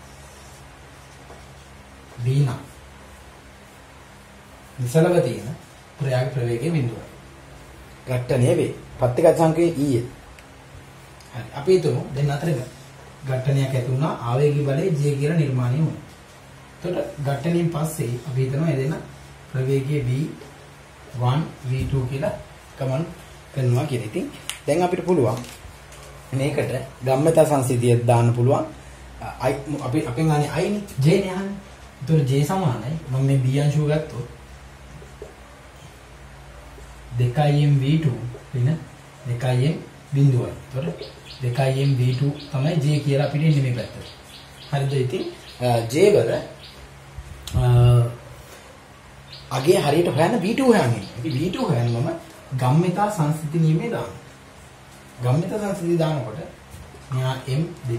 S1: B නම් නිසලව තියෙන ප්‍රවේගයේ බිඳුව. ඝට්ටණය වේ. ප්‍රත්‍යගත සංකේතයේ E. හරි. අපි හිතමු දැන් අතර ඝට්ටණයක් ඇති වුණා ආවේගී බලයේ J කියලා නිර්මාණය වුණා. එතකොට ඝට්ටණයෙන් පස්සේ අපි හිතනවා එදෙන ප්‍රවේගයේ V1 V2 කියලා ගමන් කරනවා කියලා. ඉතින් දැන් අපිට පුළුවන් මේකට ගම්මිත සංසිද්ධියක් දාන්න පුළුවන්. අපි අපෙන් අහන්නේ I නේ J නේ අහන්නේ. එතකොට J සමානයි මම මේ B අංශුව ගත්තොත් 2m v2 වෙන 2m බිඳුවයි. එතකොට 2m v2 තමයි J කියලා අපිට ඉන්නේ මේ පැත්තට. හරිද? ඉතින් J වල අගේ හරියට හොයන්න v2 හොයන්නේ. ඉතින් v2 හොයන්න මම ගම්මිතා සංස්ථිති නියමයේ දානවා. ගම්මිතා සංස්ථිති දානකොට මෙහා m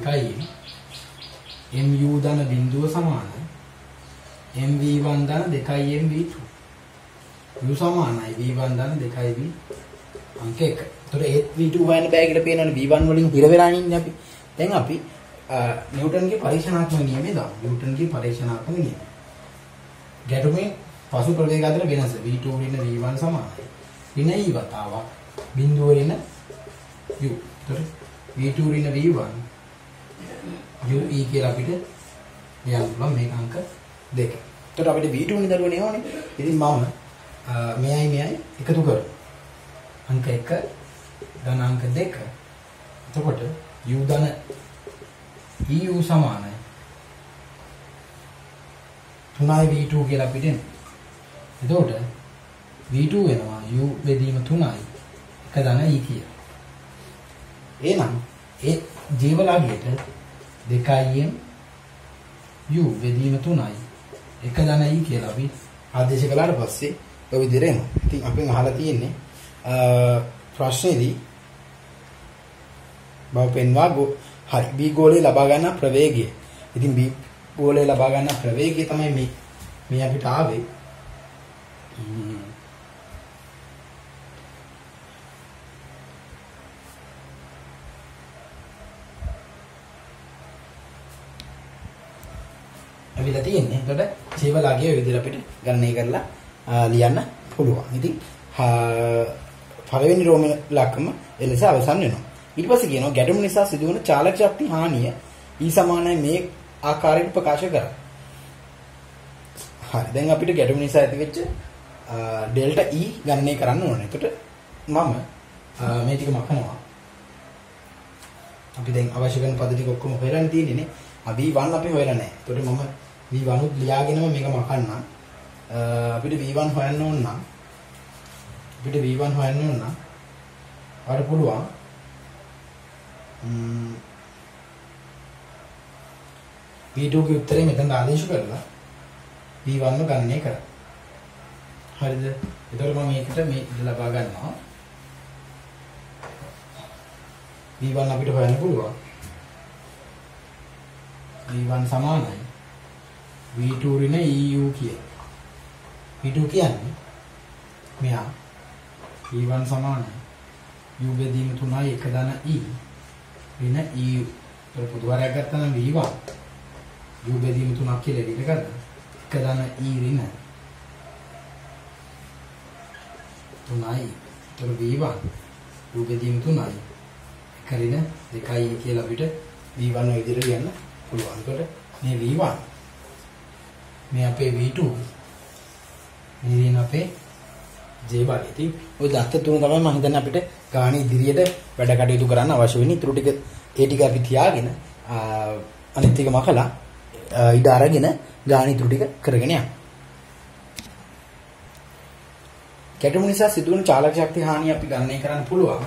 S1: 2m mu ධන බිඳුව සමානයි mv1 ධන 2m v2 u සමානයි v1 ධන 2v අංක 1. එතකොට ඒත් v2 හොයන්න බෑ කියලා පේනවනේ v1 වලින් හිර වෙලා ඉන්නේ අපි. දැන් අපි නිව්ටන්ගේ පරීක්ෂණාත්මක නියමය දාමු. නිව්ටන්ගේ පරීක්ෂණාත්මක නියමය. ගැටුමේ පසු ප්‍රවේග අතර වෙනස v2 ඍණ v1 සමානයි. ඍණ e වතාවක් බිඳුව ඍණ u. එතකොට v2 ඍණ v1 u e කියලා අපිට ලියන්න පුළුවන් මේක අංක 2. එතකොට අපිට v2 නේ දරුවනේ ඕනේ. ඉතින් මම මෙයයි එකතු කරමු. අංක 1 ධන අංක 2. එතකොට u ධන eu සමානයි 3i v2 කියලා අපිට එනවා. එතකොට v2 වෙනවා u බෙදීම 3i 1 ධන e කියලා. එහෙනම් ඒ j වල අගයට 2im u බෙදීම 3i 1 ධන e කියලා අපි ආදේශ කළාට පස්සේ ඔය විදිහට එනවා. ඉතින් අපෙන් අහලා තියෙන්නේ ප්‍රශ්නේදී බව පෙන්වා හරි B ගෝලයේ ලබා ගන්න ප්‍රවේගය. ඉතින් B ගෝලයේ ලබා ගන්න ප්‍රවේගය තමයි මේ අපිට ආවේ. අපිට තියෙන්නේ එතකොට ජීවලාගේ විදිහට අපිට ගණනය කරලා ලියන්න පුළුවන්. ඉතින් පළවෙනි රෝම ලක්කම එලෙස අවසන් වෙනවා. ඊට පස්සේ කියනවා ගැටුම නිසා සිදුවන චාලක ශක්ති හානිය E සමානයි මේ ආකාරයෙන් ප්‍රකාශ කරා. හරි. දැන් අපිට ගැටුම නිසා ඇතිවෙච්ච ඩෙල්ටා E ගණනය කරන්න ඕනේ. එතකොට මම මේ ටික මකනවා. අපි දැන් අවශ්‍ය කරන පද ටික ඔක්කොම හොයලා තියෙන්නේ නේ. V1 අපි හොයලා නැහැ. එතකොට මම V1 උත් ලියාගෙනම මේක මකන්නම්. අපිට V1 හොයන්න ඕන නම් අපිට පුළුවන් V2 ගේ උත්තරේ මෙතන ආදේශ කරලා V1 ව ගණනය කරා. හරිද? එතකොට මම මේකට මේ ලබා ගන්නවා. V1 අපිට හොයන්න පුළුවන්. V1 සමානයි V2 ඍණ EU කියලා. V2 කියන්නේ මෙහා V1 සමානයි U බෙදීම 3යි 1 ධන E ඍණ EU. ඒක පොදු වරයක් ගත්තා නම් V1 U බෙදීම 3ක් කියලා එළියට ගන්න. 1 ධන E ඍණ 3යි. ඒක V1 U බෙදීම 3යි 1 ඍණ 2යි කියලා අපිට V1 විදිහට ලියන්න පුළුවන්. ඒකට මේ V1 මේ අපේ V2 මේ අපේ J වගේ. ඉතින් ওই දත්ත තුන තමයි මම හිතන්නේ අපිට ගාණ ඉදිරියට වැඩ කටයුතු කරන්න අවශ්‍ය වෙන්නේ. ඊටු ටික ඒ ටික අපි තියාගෙන අනිත් ටික මකලා ඉඩ අරගෙන ගාණ ඉතුරු ටික කරගෙන යන්න. ගැටුම නිසා සිදුවන චාලක ශක්ති හානිය අපි ගණනය කරන්න පුළුවන්.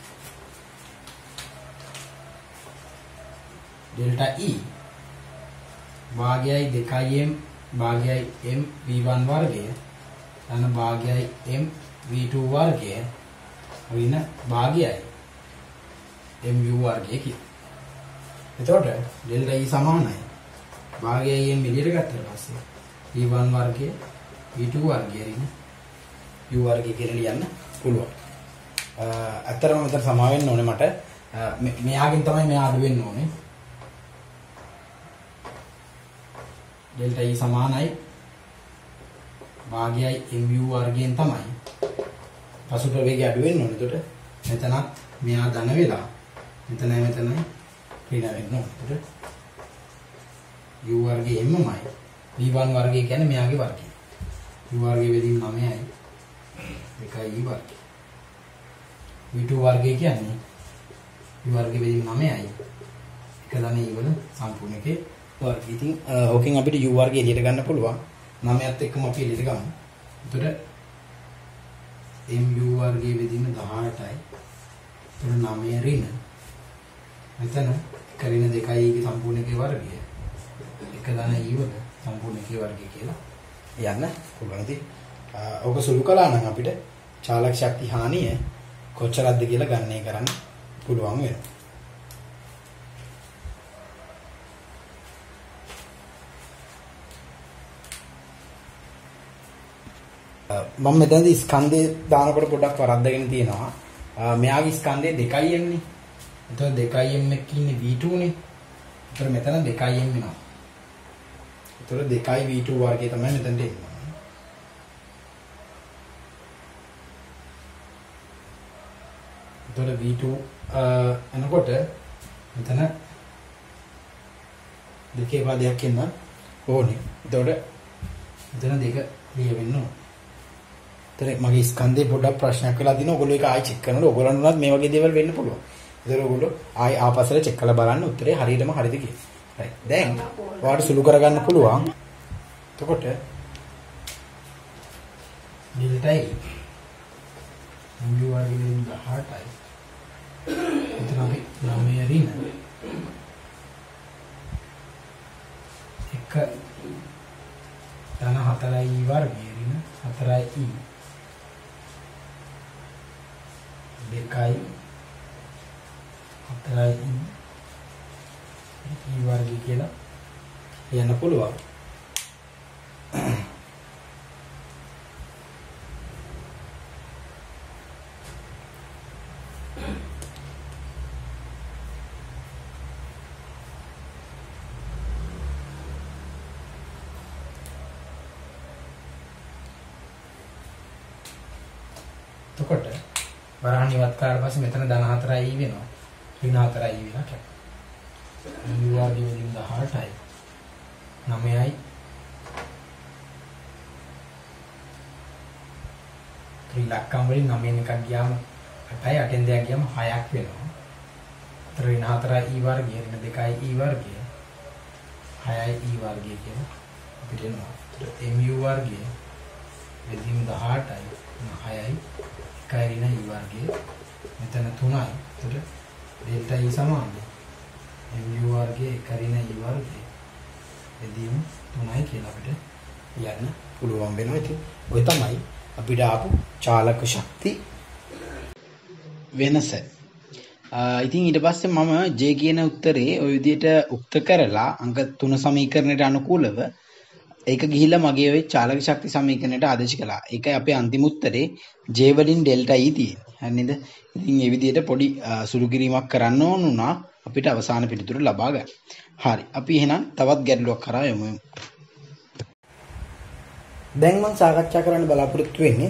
S1: ඩෙල්ටා E භාගයයි 2m භාගයයි m v1 වර්ගය ධන භාගයයි m v2 වර්ගය ඍණ භාගයයි mu වර්ගය කියලා. එතකොට ඩෙල්ටා E සමානයි භාගයයි m එළියට ගත්තා පස්සේ v1 වර්ගය v2 වර්ගය ඍණ u වර්ගය කියලා ලියන්න පුළුවන්. අතරම මෙතන සමා වෙන්න ඕනේ මට. මෙයාගෙන් තමයි මෙයා අඩු වෙන්න ඕනේ. ඩෙල්ටා E සමානයි භාගයයි mu වර්ගයෙන් තමයි පසු ප්‍රවේගය අඩු වෙන්න ඕනේ. එතකොට මෙතන මෙයා ධන වෙලා මෙතනයි ඍණ වෙන්න ඕනේ. එතකොට u වර්ගයේ mමයි v1 වර්ගය කියන්නේ මෙයාගේ වර්ගය. u වර්ගයේ බෙදීම 9යි 2i වර්ගය. v2 වර්ගය කියන්නේ u වර්ගයේ බෙදීම 9යි 1 ධන e වල සම්පූර්ණ එකේ
S2: වර්ගය. ඉතින් ඕකෙන් අපිට u වර්ගය එළියට ගන්න පුළුවන්. 9ත් එක්කම අපි එළියට ගමු. එතකොට mu වර්ගයේ වෙදින 18යි. එතකොට 9 ඍණ. මෙතන කරින 2යි ගේ සම්පූර්ණ එකේ වර්ගය. 1 ධන e වල සම්පූර්ණ එකේ වර්ගය කියලා යන්න පුළුවන්. ඉතින් ඕක සුළු කළා නම් අපිට චාලක ශක්ති හානිය කොච්චරක්ද කියලා ගණනය කරන්න පුළුවන් වෙනවා. මම මෙතනදී ස්කන්ධය දානකොට පොඩ්ඩක් වරද්දගෙන තියෙනවා. මෙයාගේ ස්කන්ධය 2m නේ. එතකොට 2m එකක ඉන්නේ v2 නේ. එතකොට මෙතන 2m වෙනවා. එතකොට 2 v2 වර්ගය තමයි මෙතනට එන්නේ. එතකොට v2 එනකොට මෙතන දෙකේ පදයක් එන්න ඕනේ. එතකොට මෙතන දෙක ලියවෙන්න ඕනේ. එතන මගේ ස්කන්ධේ පොඩ්ඩක් ප්‍රශ්නයක් වෙලා දිනවා. ඔයගොල්ලෝ ඒක ආයෙ චෙක් කරනකොට ඔයගොල්ලන්ට උනත් මේ වගේ දේවල් වෙන්න පුළුවන්. එතකොට ඔයගොල්ලෝ ආයෙ ආපස්සට චෙක් කරලා බලන්න උත්තරේ හරියටම හරිද කියලා. right. දැන් ඔයාලට සුළු කරගන්න පුළුවන්. එතකොට ඩෙල්ටා mu වර්ගයෙන් 18යි. එතන අපි 9 ඍණ 1 ධන 4i වර්ගය ඍණ 4i 2i 4i e වර්ගය කියලා කියන්න පුළුවන්. එතකොට වරහන් ඉවත් කරලා පස්සේ මෙතන ධන 4i වෙනවා. ඍණ 4i වෙනවා. mu වර්ගයෙන් 18යි. 9යි. ත්‍රිලක්කම් වලින් 9 එකක් ගියාම 8යි 8ෙන් දෙකක් ගියාම 6ක් වෙනවා. ඍණ 4i වර්ගය ඍණ 2i වර්ගය 6i වර්ගය කියන අපිට එනවා. mu වර්ගය වෙදින් 18යි 6යි 1 ඍණ e වර්ගය මෙතන 3යි. එතකොට ඩෙල්ටා e සමානයි mu වර්ගයේ 1 ඍණ e වර්ගය වෙදින් 3යි කියලා අපිට යන්න පුළුවන් වෙනවා. ඉතින් ඔය තමයි අපිට ආපු චාලක ශක්ති වෙනස. ඉතින් ඊට පස්සේ මම J කියන උත්තරේ ওই විදිහට උක්ත කරලා අංක 3 සමීකරණයට අනුකූලව ඒක ගිහිල්ලා මගේ ওই චාලක ශක්ති සමීකරණයට ආදේශ කළා. ඒකයි අපේ අන්තිම උත්තරේ J වලින් ඩෙල්ටා E තියෙන්නේ. හරි නේද? ඉතින් මේ විදිහට පොඩි සුළු කිරීමක් කරන්න ඕන වුණා අපිට අවසාන පිළිතුර ලබා ගන්න. හරි. අපි එහෙනම් තවත් ගැටලුවක් කරා යමු. දැන් මම සාකච්ඡා කරන්න බලාපොරොත්තු වෙන්නේ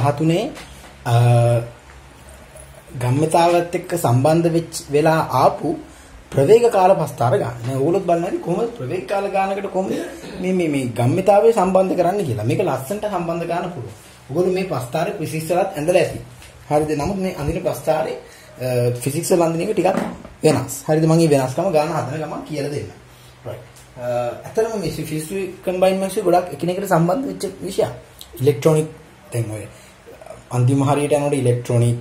S2: 2013 ගම්මිතාවත් එක්ක සම්බන්ධ වෙලා ආපු ප්‍රවේග කාල පස්තාර ගන්න. දැන් ඕගොල්ලොත් බලන්න කොහොමද ප්‍රවේග කාල ගානකට කොහොමද මේ ගම්මිතාවේ සම්බන්ධ කරන්න කියලා. මේක ලස්සනට සම්බන්ධ ගන්න පුළුවන්. ඕගොල්ලෝ මේ පස්තාරේ ෆිසික්ස් වලත් ඇඳලා ඇති. හරිද? නමුත් මේ අඳින පස්තාරේ ෆිසික්ස් වල අඳින එක ටිකක් වෙනස්. හරිද? මම මේ වෙනස්කම ගන්න හදන ගමන් කියලා දෙන්න. right. අතරම මේ ෆිසික්ස් කම්බයින් මැක්ස් ගොඩක් එකිනෙකට සම්බන්ධ වෙච්ච විෂය. ඉලෙක්ට්‍රොනික දැන් ඔය අන්තිම හරියට යනකොට ඉලෙක්ට්‍රොනික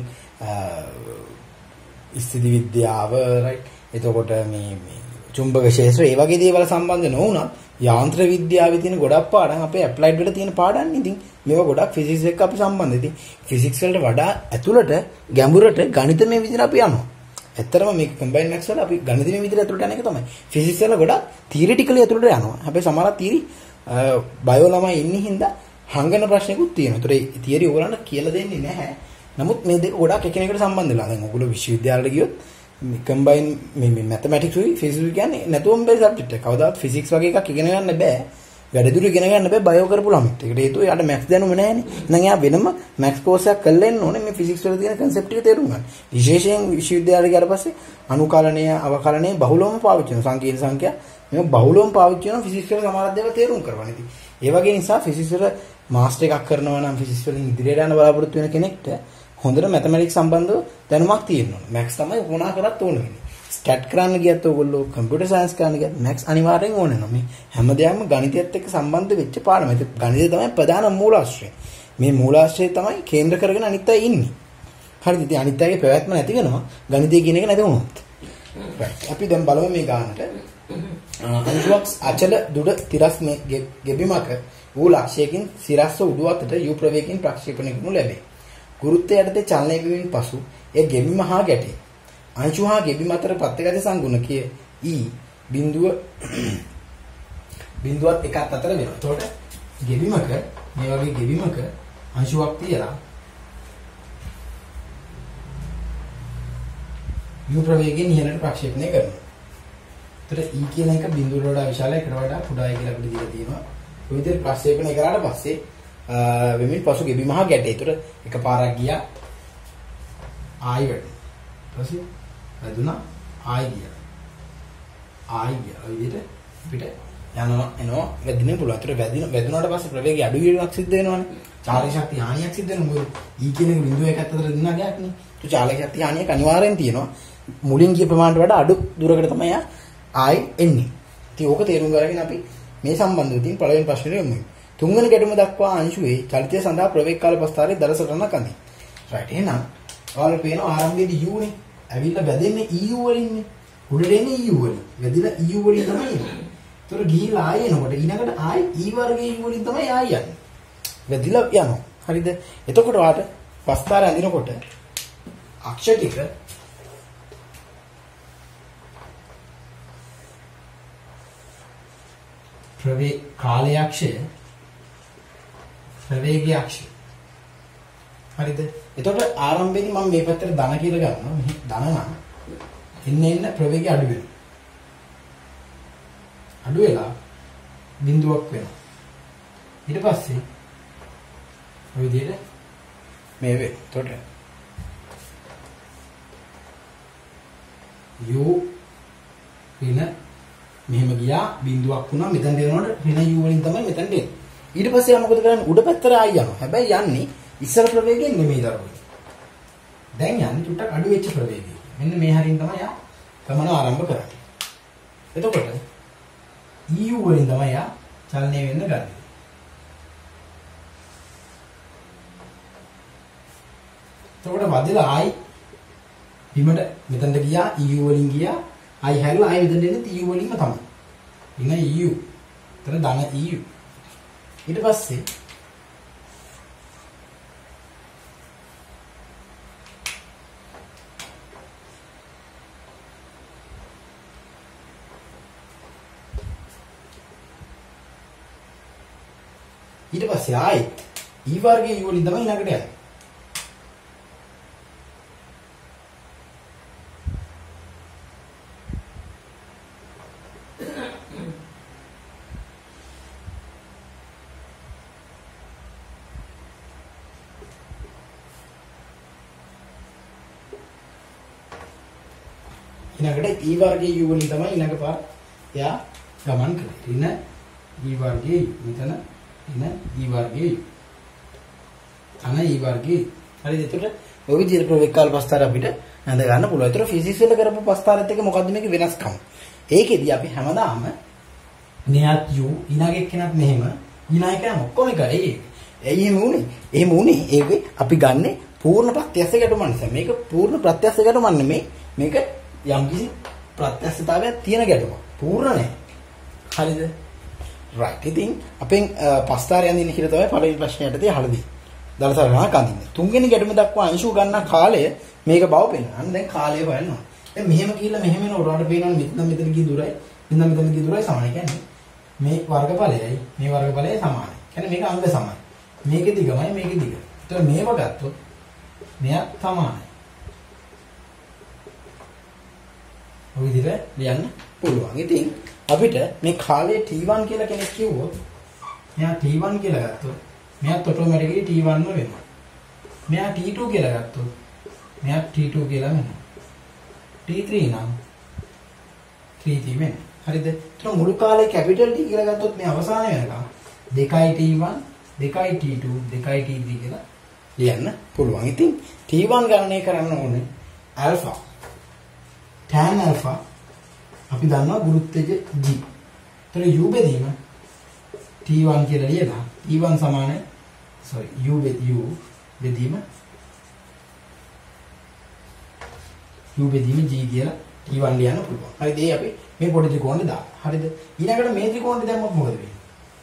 S2: ස්ථිති විද්‍යාව right. එතකොට මේ චුම්බක ක්ෂේත්‍ර ඒ වගේ දේවල් සම්බන්ධ නොවුනත් යාන්ත්‍ර විද්‍යාවේ තියෙන ගොඩක් පාඩම් අපේ ඇප්ලයිඩ් වල තියෙන පාඩම් නේ. ඉතින් මේවා ගොඩක් ෆිසික්ස් එක්ක අපි සම්බන්ධයි. ඉතින් ෆිසික්ස් වලට වඩා ඇතුළට ගැඹුරට ගණිතමය විදිහට අපි යනවා. ඇත්තටම මේ කම්බයින් මැක්ස් වල අපි ගණිතමය විදිහට ඇතුළට යන එක තමයි. ෆිසික්ස් වල ගොඩක් තියරිටිකලි ඇතුළට යනවා. හැබැයි සමහරක් තියරි බයෝ ළමයි ඉන්නේ හින්දා හංගන ප්‍රශ්නකුත් තියෙනවා. ඒතර ඒ තියරි ඕගොල්ලන්ට කියලා දෙන්නේ නැහැ. නමුත් මේ දෙක ගොඩක් එකිනෙකට සම්බන්ධ වෙලා. දැන් ඔයගොල්ලෝ විශ්වවිද්‍යාලයට ගියොත් කම්බයින් මේ මැතමැටික්ස් උයි ෆිසික්ස් කියන්නේ නැතුවම බැරි සබ්ජෙක්ට් එක. කවදාවත් ෆිසික්ස් වගේ එකක් ඉගෙන ගන්න බෑ. වැඩිදුර ඉගෙන ගන්න බෑ බයෝ කරපු ළමයිට. ඒකට හේතුව යාට මැත්ස් දැනුම නැහැනේ. එහෙනම් එයා වෙනම මැත්ස් කෝස් එකක් කරලා එන්න ඕනේ මේ ෆිසික්ස් වල තියෙන concept ටික තේරුම් ගන්න. විශේෂයෙන් විශ්වවිද්‍යාලයට ගියාට පස්සේ අනුකලනය, අවකලනය බහුලවම පාවිච්චි කරන සංකීර්ණ සංඛ්‍යා මේ බහුලවම පාවිච්චි කරන ෆිසික්ස් වල සමහර දේවල් තේරුම් කරගන්න. ඉතින් ඒ වගේ නිසා ෆිසික්ස් වල මාස්ටර් එකක් කරනවා නම් ෆිසික්ස් වලින් ඉදිරියට යන්න බලාපොරොත්තු වෙන කෙනෙක්ට හොඳට මැතමැටික්ස් සම්බන්ධව දැනුමක් තියෙන්න ඕනේ. මැක්ස් තමයි මොනවා කරත් ඕන වෙන්නේ. ස්ටැට් කරන්න ගියත් ඔයගොල්ලෝ කම්පියුටර් සයන්ස් කරන්න ගියත් මැක්ස් අනිවාර්යෙන් ඕනේ නෝ. මේ හැමදේම ගණිතයත් එක්ක සම්බන්ධ වෙච්ච පාඩම. ඒක ගණිතය තමයි ප්‍රධාන මූලාශ්‍රය. මේ මූලාශ්‍රය තමයි කේන්ද්‍ර කරගෙන අනිත් අය ඉන්නේ. හරිද? ඉතින් අනිත් අයගේ පැවැත්ම නැති වෙනවා ගණිතය කියන එක නැති වුණොත්. අපි දැන් බලමු මේ ගානට. අංශුවක් අචල දුඩ තිරස් මේ ගෙබිමක වූ ලක්ෂයකින් සිරස්ව උඩු අතට u ප්‍රවේගයෙන් ප්‍රක්ෂේපණය කරනු ලැබේ. ගුරුත්වය යටතේ චලනය වීමෙන් පසු ඒ ගෙබිම හා ගැටේ. අංශු හා ගෙබිම අතර ප්‍රත්‍යගත සංගුණකය e බිඳුවත් එකක් අතර වෙනවා. එතකොට ගෙබිමක මේ වගේ ගෙබිමක අංශුවක් තියලා u ප්‍රවේගයෙන් ඉහළට ප්‍රක්ෂේපණය කරනවා. එතකොට e කියන එක බිඳුවට වඩා විශාලයි, එකට වඩා කුඩායි කියලා අපිට දීලා තියෙනවා. ඔය විදිහට ප්‍රක්ෂේපණය කරාට පස්සේ වෙමින් පසු ගෙබිම හා ගැටේ. එතකොට එකපාරක් ගියා ආයි වැටුණා. ඊපස්සේ වැදුනා ආයි ගියා. ආයි ගියා. ඔය විදිහට අපිට යනවා එනවා වැදින්න පුළුවන්. ඒතර වැදුනාට පස්සේ ප්‍රවේගය අඩු වීමක් සිද්ධ වෙනවනේ. චාලක ශක්තිය හානියක් සිද්ධ වෙනවා. මොකද E කියන එක බිඳුව එකක් අතර දෙන්නා ගයක් නේ. ඒ චාලක ශක්තිය හානියක් අනිවාර්යෙන් තියෙනවා. මුලින් ගිය ප්‍රමාණයට වඩා අඩු දුරකට තමයි ආයි එන්නේ. ඉතින් ඕක තේරුම් ගන්න අපි මේ සම්බන්ධව තියෙන පළවෙනි ප්‍රශ්නෙට යමු. තුන්වෙනි ගැටුම දක්වා අංශුවේ චලිතය සඳහා ප්‍රවේග කාල ප්‍රස්ථාරයේ දරසටනක් අඳින්. රයිට් එහෙනම් ඔයාලට පේනවා ආරම්භයේදී u නේ. ඇවිල්ලා වැදෙන්නේ EU වලින්නේ. උඩට එන්නේ EU වලින්. වැදිලා EU වලින් තමයි එන්නේ. ඒතර ගිහිලා ආයෙ එනකොට ඊළඟට ආයෙ E වර්ගයේ EU වලින් තමයි ආයෙ යන්නේ. වැදිලා යනවා. හරිද? එතකොට ඔයාට ප්‍රස්ථාරය අඳිනකොට අක්ෂ ටික කාලයේ අක්ෂය ප්‍රවේගයේ අක්ෂය. හරිද? එතකොට ආරම්භයේදී මම මේ පැත්තට ධන කියලා ගන්නවා. මෙහි ධන නම් එන්න ප්‍රවේගය අඩු වෙනවා. අඩු වෙලා බිඳුවක් වෙනවා. ඊට පස්සේ ඔය විදිහට මේ වේ. එතකොට u වෙන මෙහෙම ගියා බිඳුවක් වුණා මෙතන දෙනකොට වෙන u වලින් තමයි මෙතන දෙන්නේ. ඊට පස්සේ මොකද කරන්නේ? උඩ පැත්තට ආයි යනවා. හැබැයි යන්නේ ඉස්සර ප්‍රවේගයෙන් නෙමෙයි දරුවෝ. දැන් යන්නේ චුට්ටක් අඩු වෙච්ච ප්‍රවේගයෙන්. මෙන්න මේ හරින් තමයි යා ගමන ආරම්භ කරන්නේ. එතකොට EU වලින් තමයි යා චලනය වෙන්න ගන්නේ. එතකොට වදිලා ආයි බිමට මෙතනට ගියා EU වලින් ගියා ආයි හැරිලා ආයි මෙතනට එන්නේ EU වලින්ම තමයි. ඉන්න EU. එතන ධන EU. ඊට පස්සේ ආයෙත් E වර්ගයේ U වලින් තමයි ඊළඟට යන්නේ. ඊළඟට E වර්ගයේ U වලින් තමයි ඊළඟ පාර එයා ගමන් කරන්නේ. ඉන්න E වර්ගයේ මෙතන ඉන්න E වර්ගයේ අන E වර්ගයේ හරිද? එතකොට ඔය විදිහට ප්‍රවේග කාල ප්‍රස්ථාර අපිට හඳ ගන්න පුළුවන්. ඒතර ෆිසික්ස් වල කරපු ප්‍රස්ථාරයත් එක්ක මොකද්ද මේකේ වෙනස්කම? ඒකෙදි අපි හැමදාම මෙයාත් U ඊළඟ එක්කෙනත් මෙහෙම ඊළඟ එක්කෙනා ඔක්කොම එකයි. එහෙම උනේ ඒකේ අපි ගන්නෙ පූර්ණ ප්‍රත්‍යක්ෂ ගැටුම නිසා. මේක පූර්ණ ප්‍රත්‍යක්ෂ ගැටුමක් නෙමෙයි. මේක යම්කිසි ප්‍රත්‍යක්ෂතාවයක් තියෙන ගැටුමක්. පූර්ණ නැහැ. හරිද? right. ඉතින් අපෙන් පස්තාරය අඳින්න කියලා තමයි පළවෙනි ප්‍රශ්නයටදී අහලා දලසරණක් අඳින්නේ. තුන්වෙනි ගැටුම දක්වා අංශු ගන්න කාලය මේක බව පෙන්නනවා. අන්න දැන් කාලය හොයනවා. දැන් මෙහෙම කියලා මෙහෙම වෙන උඩට පේනවනේ මෙතන ගිය දුරයි මෙතන ගිය දුරයි සමානයි. කියන්නේ මේ වර්ගඵලයයි මේ වර්ගඵලයයි සමානයි. කියන්නේ මේක අංග සමයි. මේකේ දිගමයි මේකේ දිග. ඒතකොට මේව ගත්තොත් මෙයා සමානයි. ඔය විදිහට ලියන්න පුළුවන්. ඉතින් අපිට මේ කාලය T1 කියලා කෙනෙක් කිව්වොත් මෙයා T1 කියලා ගත්තොත් මෙයාත් ඔටෝමැටිකලි T1ම වෙනවා. මෙයා T2 කියලා ගත්තොත් මෙයාත් T2 කියලා වෙනවා. T3 නම් 3T වෙනවා. හරිද? ඒතර මුළු කාලේ කැපිටල් T කියලා ගත්තොත් මේ අවසානය වෙනකම් 2T1 2T2 2T3 කියලා ලියන්න පුළුවන්. ඉතින් T1 ගණනය කරන්න ඕනේ alpha
S1: tan alpha අපි දන්නවා ගුරුත්වය g. ඒතර u බෙදීම t1 කියලා ලියලා t1 සමානයි u බෙදීම g කියලා t1 ලියන්න පුළුවන්. හරිද? ඒ අපි මේ පොඩි ත්‍රිකෝණේ දාන්න. හරිද? ඊළඟට මේ ත්‍රිකෝණේ දැම්මොත් මොකද වෙන්නේ?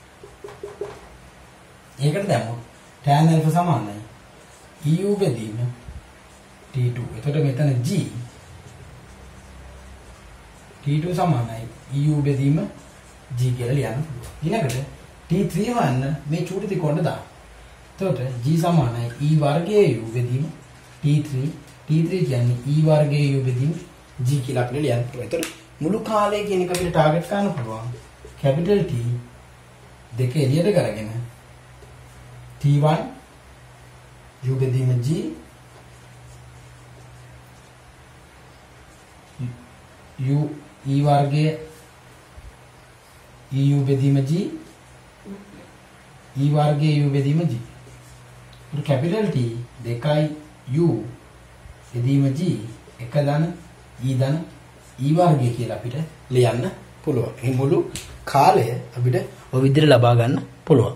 S1: ඒකට දැම්මොත් tan alpha සමානයි eu බෙදීම t2. එතකොට මෙතන g t2 සමානයි eu බෙදීම g කියලා ලියන්න පුළුවන්. ඊළඟට t3 වන්න මේ චූටි ත්‍රිකෝණය දාන්න. එතකොට g සමානයි e වර්ගයේ u බෙදීම t3 කියන්නේ e වර්ගයේ u බෙදීම g කියලා අපිට ලියන්න පුළුවන්. එතකොට මුළු කාලය කියන එක අපිට ටාගට් කරන්න පුළුවන්. කැපිටල් T දෙක එළියට කරගෙන t1 u බෙදීම g u e වර්ගයේ eu බෙදීම g e වර්ගයේ u බෙදීම g. ඒක කැපිටල් T දෙකයි u බෙදීම g එක ධන e ධන e වර්ගය කියලා අපිට ලියන්න පුළුවන්. මේ මුළු කාලය අපිට ඔය විදිහට ලබා ගන්න පුළුවන්.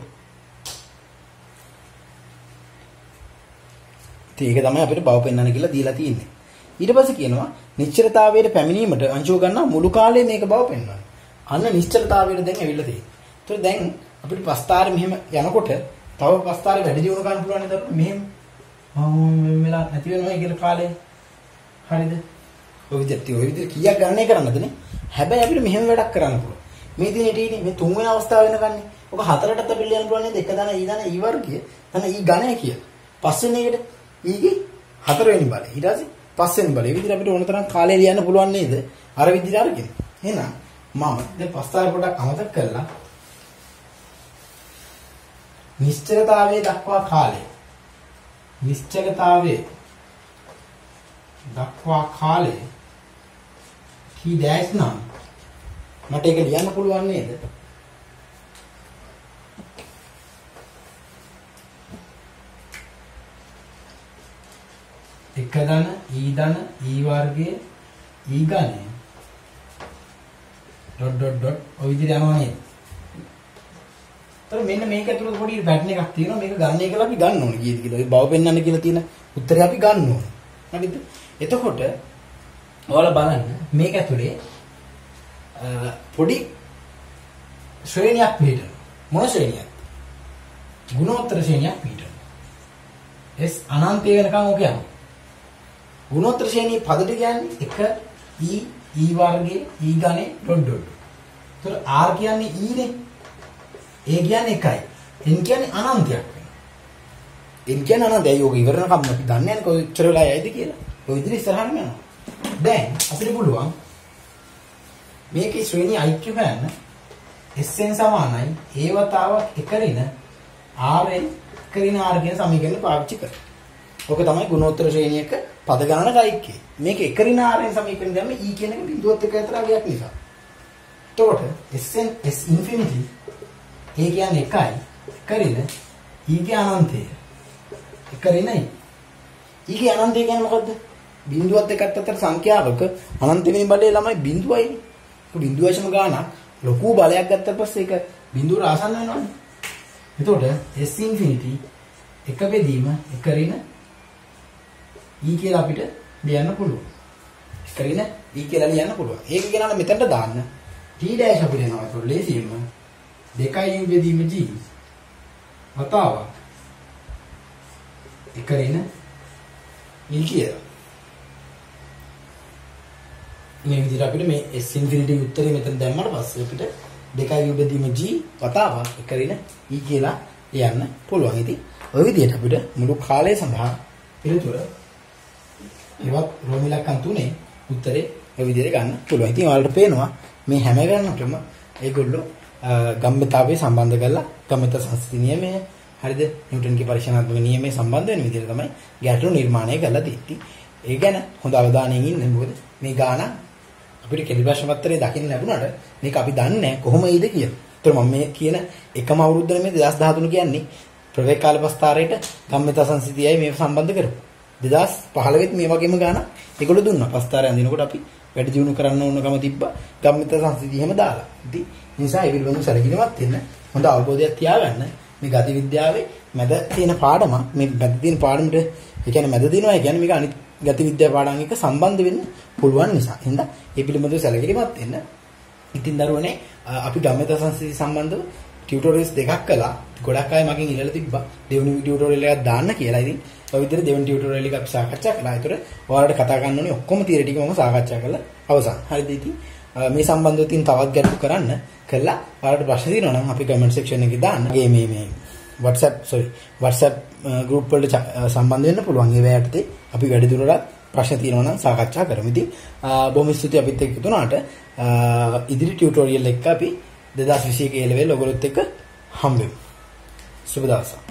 S1: ඉතින් ඒක තමයි අපිට බව පෙන්වන්න කියලා දීලා තියෙන්නේ. ඊට පස්සේ කියනවා නිශ්චලතාවයට පැමිණීමට අංශුව ගන්නා මුළු කාලය මේක බව පෙන්වනවා. අන්න නිශ්චලතාවයට දැන් ඇවිල්ලා තියෙන්නේ. ඒතකොට දැන් අපිට පස්තාරේ මෙහෙම යනකොට තව පස්තාරේ වැඩි දියුණු ගන්න පුළුවන් නේද? මෙහෙම මෙලා නැති වෙනවා කියලා කාලේ. හරිද? ඔය විදිහට කීයක් ගණනය කරන්නද නේ? හැබැයි අපිට මෙහෙම වැඩක් කරන්න පුළුවන්. මේ දිනේ ටීනේ මේ තුන්වෙනි අවස්ථාව වෙනකන්නේ. ඔක හතරටත් අපිට ලියන්න පුළුවන් නේද? එක ධන ඊ ධන ඊ වර්ගය ධන ඊ ඝනය කිය. පස්වෙනි එකට ඊගේ හතරවෙනි බලය. ඊට පස්සේ පස්වෙනි බලය. මේ විදිහට අපිට ඕන තරම් කාලය ලියන්න පුළුවන් නේද? අර විදිහට අරගෙන. එහෙනම් මම දැන් පස්තාර පොඩක් අමතක කරලා නිශ්චලතාවයේ දක්වා කාලය t dash නම් මට ඒක ලියන්න පුළුවන් නේද? එක ධන e ධන e වර්ගයේ e ඝනය .. ඔය විදිහට යනවා නේද? මෙන්න මේක ඇතුළත පොඩි පැටර්න් එකක් තියෙනවා. මේක ගණනය කරලා අපි ගන්න ඕනේ කීයද කියලා. ඒ බව පෙන්වන්න කියලා තියෙන උත්තරය අපි ගන්න ඕනේ. හරිද? එතකොට ඔයාලා බලන්න මේක ඇතුලේ පොඩි ශ්‍රේණියක් පිළිටනවා. මොන ශ්‍රේණියක්ද? ගුණෝත්තර ශ්‍රේණියක් පිළිටනවා. S අනන්තය වෙනකන් ඔක යනවා. ගුණෝත්තර ශ්‍රේණියේ පද ටික කියන්නේ 1 e වර්ගයේ e ඝනේ .. ඒතර r කියන්නේ e නේ. ඒ කියන්නේ 1යි. n කියන්නේ අනන්තයක් වෙනවා. n කියන්නේ අනන්තය. යෝග ඉවරනකම් අපි දන්නේ නැහැ කොච්චර වෙලා යයිද කියලා. ඔය විදිහට ඉස්සරහටම යනවා. දැන් අපිට පුළුවන් මේකේ ශ්‍රේණිය IQ හොයන්න Sn සමානයි a වතාවක් 1 ඍණ rn 1 ඍණ r කියන සමීකරණය පාවිච්චි කරලා. ඔක තමයි ගුණෝත්තර ශ්‍රේණියක පද ගණනක IQ. මේක 1 ඍණ rn සමීකරණය දැම්ම e කියන එක බිඳුවත් එක්ක අතර ගියක් නිසා. එතකොට Sn S infinity ඒ කියන්නේ 1යි 1 ඍණ e ගේ අනන්තය 1 ඍණයි. e ගේ අනන්තය කියන්නේ මොකද්ද? බිඳුවත් එක්ක අතර සංඛ්‍යාවක අනන්ත වෙන බලයේ ළමයි බිඳුවයිනේ. ඒක බිඳුවශම ගානක් ලොකු බලයක් ගත්ත පස්සේ ඒක බිඳුවට ආසන්න වෙනවනේ. එතකොට S infinity 1 බෙදීම 1 ඍණ e කියලා අපිට ලියන්න පුළුවන්. 1 ඍණ e කියලා ලියන්න පුළුවන්. ඒක කියනවා මෙතනට දාන්න t dash අපිට එනවා. ඒක ලේසියෙන්ම 2u බෙදීම g වතාවක් 1 ඍණ e කියලා. මේ විදිහට අපිට මේ S infinity උත්තරේ මෙතන දැම්මට පස්සේ අපිට 2u බෙදීම g වතාවක් 1 ඍණ e කියලා ලියන්න පුළුවන්. ඉතින් ඔය විදිහට අපිට මුළු කාලය සඳහා පිළිතුර ඉවත් රෝමි ඉලක්කම් 3 උත්තරේ ඔය විදිහට ගන්න පුළුවන්. ඉතින් ඔයාලට පේනවා මේ හැම ගණනකම ඒගොල්ලෝ ගම්මිතාවේ සම්බන්ධ කරලා ගම්මිත සංස්කෘති නියමය හරිද නිව්ටන්ගේ පරිශනාත්මක නියමයේ සම්බන්ධ වෙන විදිහට තමයි ගැටලු නිර්මාණය කරලා තියෙන්නේ. ඒ ගැන හොඳ අවධානයෙන් ඉන්න. මොකද මේ ගාන අපිට කෙටි ප්‍රශ්න පත්‍රයේ දකින්න ලැබුණාට මේක අපි දන්නේ නැහැ කොහොම එයිද කියලා. ඒතර මම මේ කියන එකම අවුරුද්ද නෙමෙයි 2013 කියන්නේ ප්‍රවේග කාල පස්තාරයට ගම්මිත සංස්කෘතියයි මේ සම්බන්ධ කරපු. 2015 මේ වගේම ගාන ඒගොල්ලෝ දුන්නා. පස්තාරය අඳිනකොට අපි
S2: වැඩි දියුණු කරන්න ඕනකම තිබ්බා. ගම්මිත සංස්කෘතිය එහෙම දාලා. ඉතින් නිසා ඒ පිළිබඳව සැලකිලිමත් වෙන්න හොඳ අවබෝධයක් තියාගන්න. මේ ගති විද්‍යාවේ මැද තියෙන පාඩම මේ මැද තියෙන පාඩමට ඒ කියන්නේ මැද දිනවා කියන්නේ මේක අනිත් ගති විද්‍යා පාඩම් එක සම්බන්ධ වෙන්න පුළුවන් නිසා. එහෙනම් ඒ පිළිබඳව සැලකිලිමත් වෙන්න. ඉතින් දරුවනේ අපි ගම්මිත සංස්කෘතිය සම්බන්ධව ටියුටෝරියල්ස් දෙකක් කළා. ගොඩක් අය මගෙන් ඉල්ලලා තිබ්බා දෙවෙනි ටියුටෝරියල් එකක් දාන්න කියලා. ඉතින් ඔය විදිහට දෙවෙනි ටියුටෝරියල් එක අපි සාකච්ඡා කළා. ඒතර ඔයාලට කතා කරන්න ඕනේ ඔක්කොම තියර ටික මම සාකච්ඡා කරලා අවසන්. හරිද? ඉතින් මේ සම්බන්ධව තියෙන තවත් ගැටලු කරන්න කළා. ඔයාලට ප්‍රශ්න තියෙනවා නම් අපි කමෙන්ට් සෙක්ෂන් එකේ දාන්න. මේ WhatsApp group වලට සම්බන්ධ වෙන්න පුළුවන්. ඒ වේයටදී අපි වැඩිදුරටත් ප්‍රශ්න තියෙනවා නම් සාකච්ඡා කරමු. ඉතින් බොහොම ස්තුතියි අපිත් එක්ක තුනාට. ඉදිරි ටියුටෝරියල් එක අපි 2021 A level ඔයගොල්ලොත් එක්ක හම්බෙමු. සුබ දවසක්.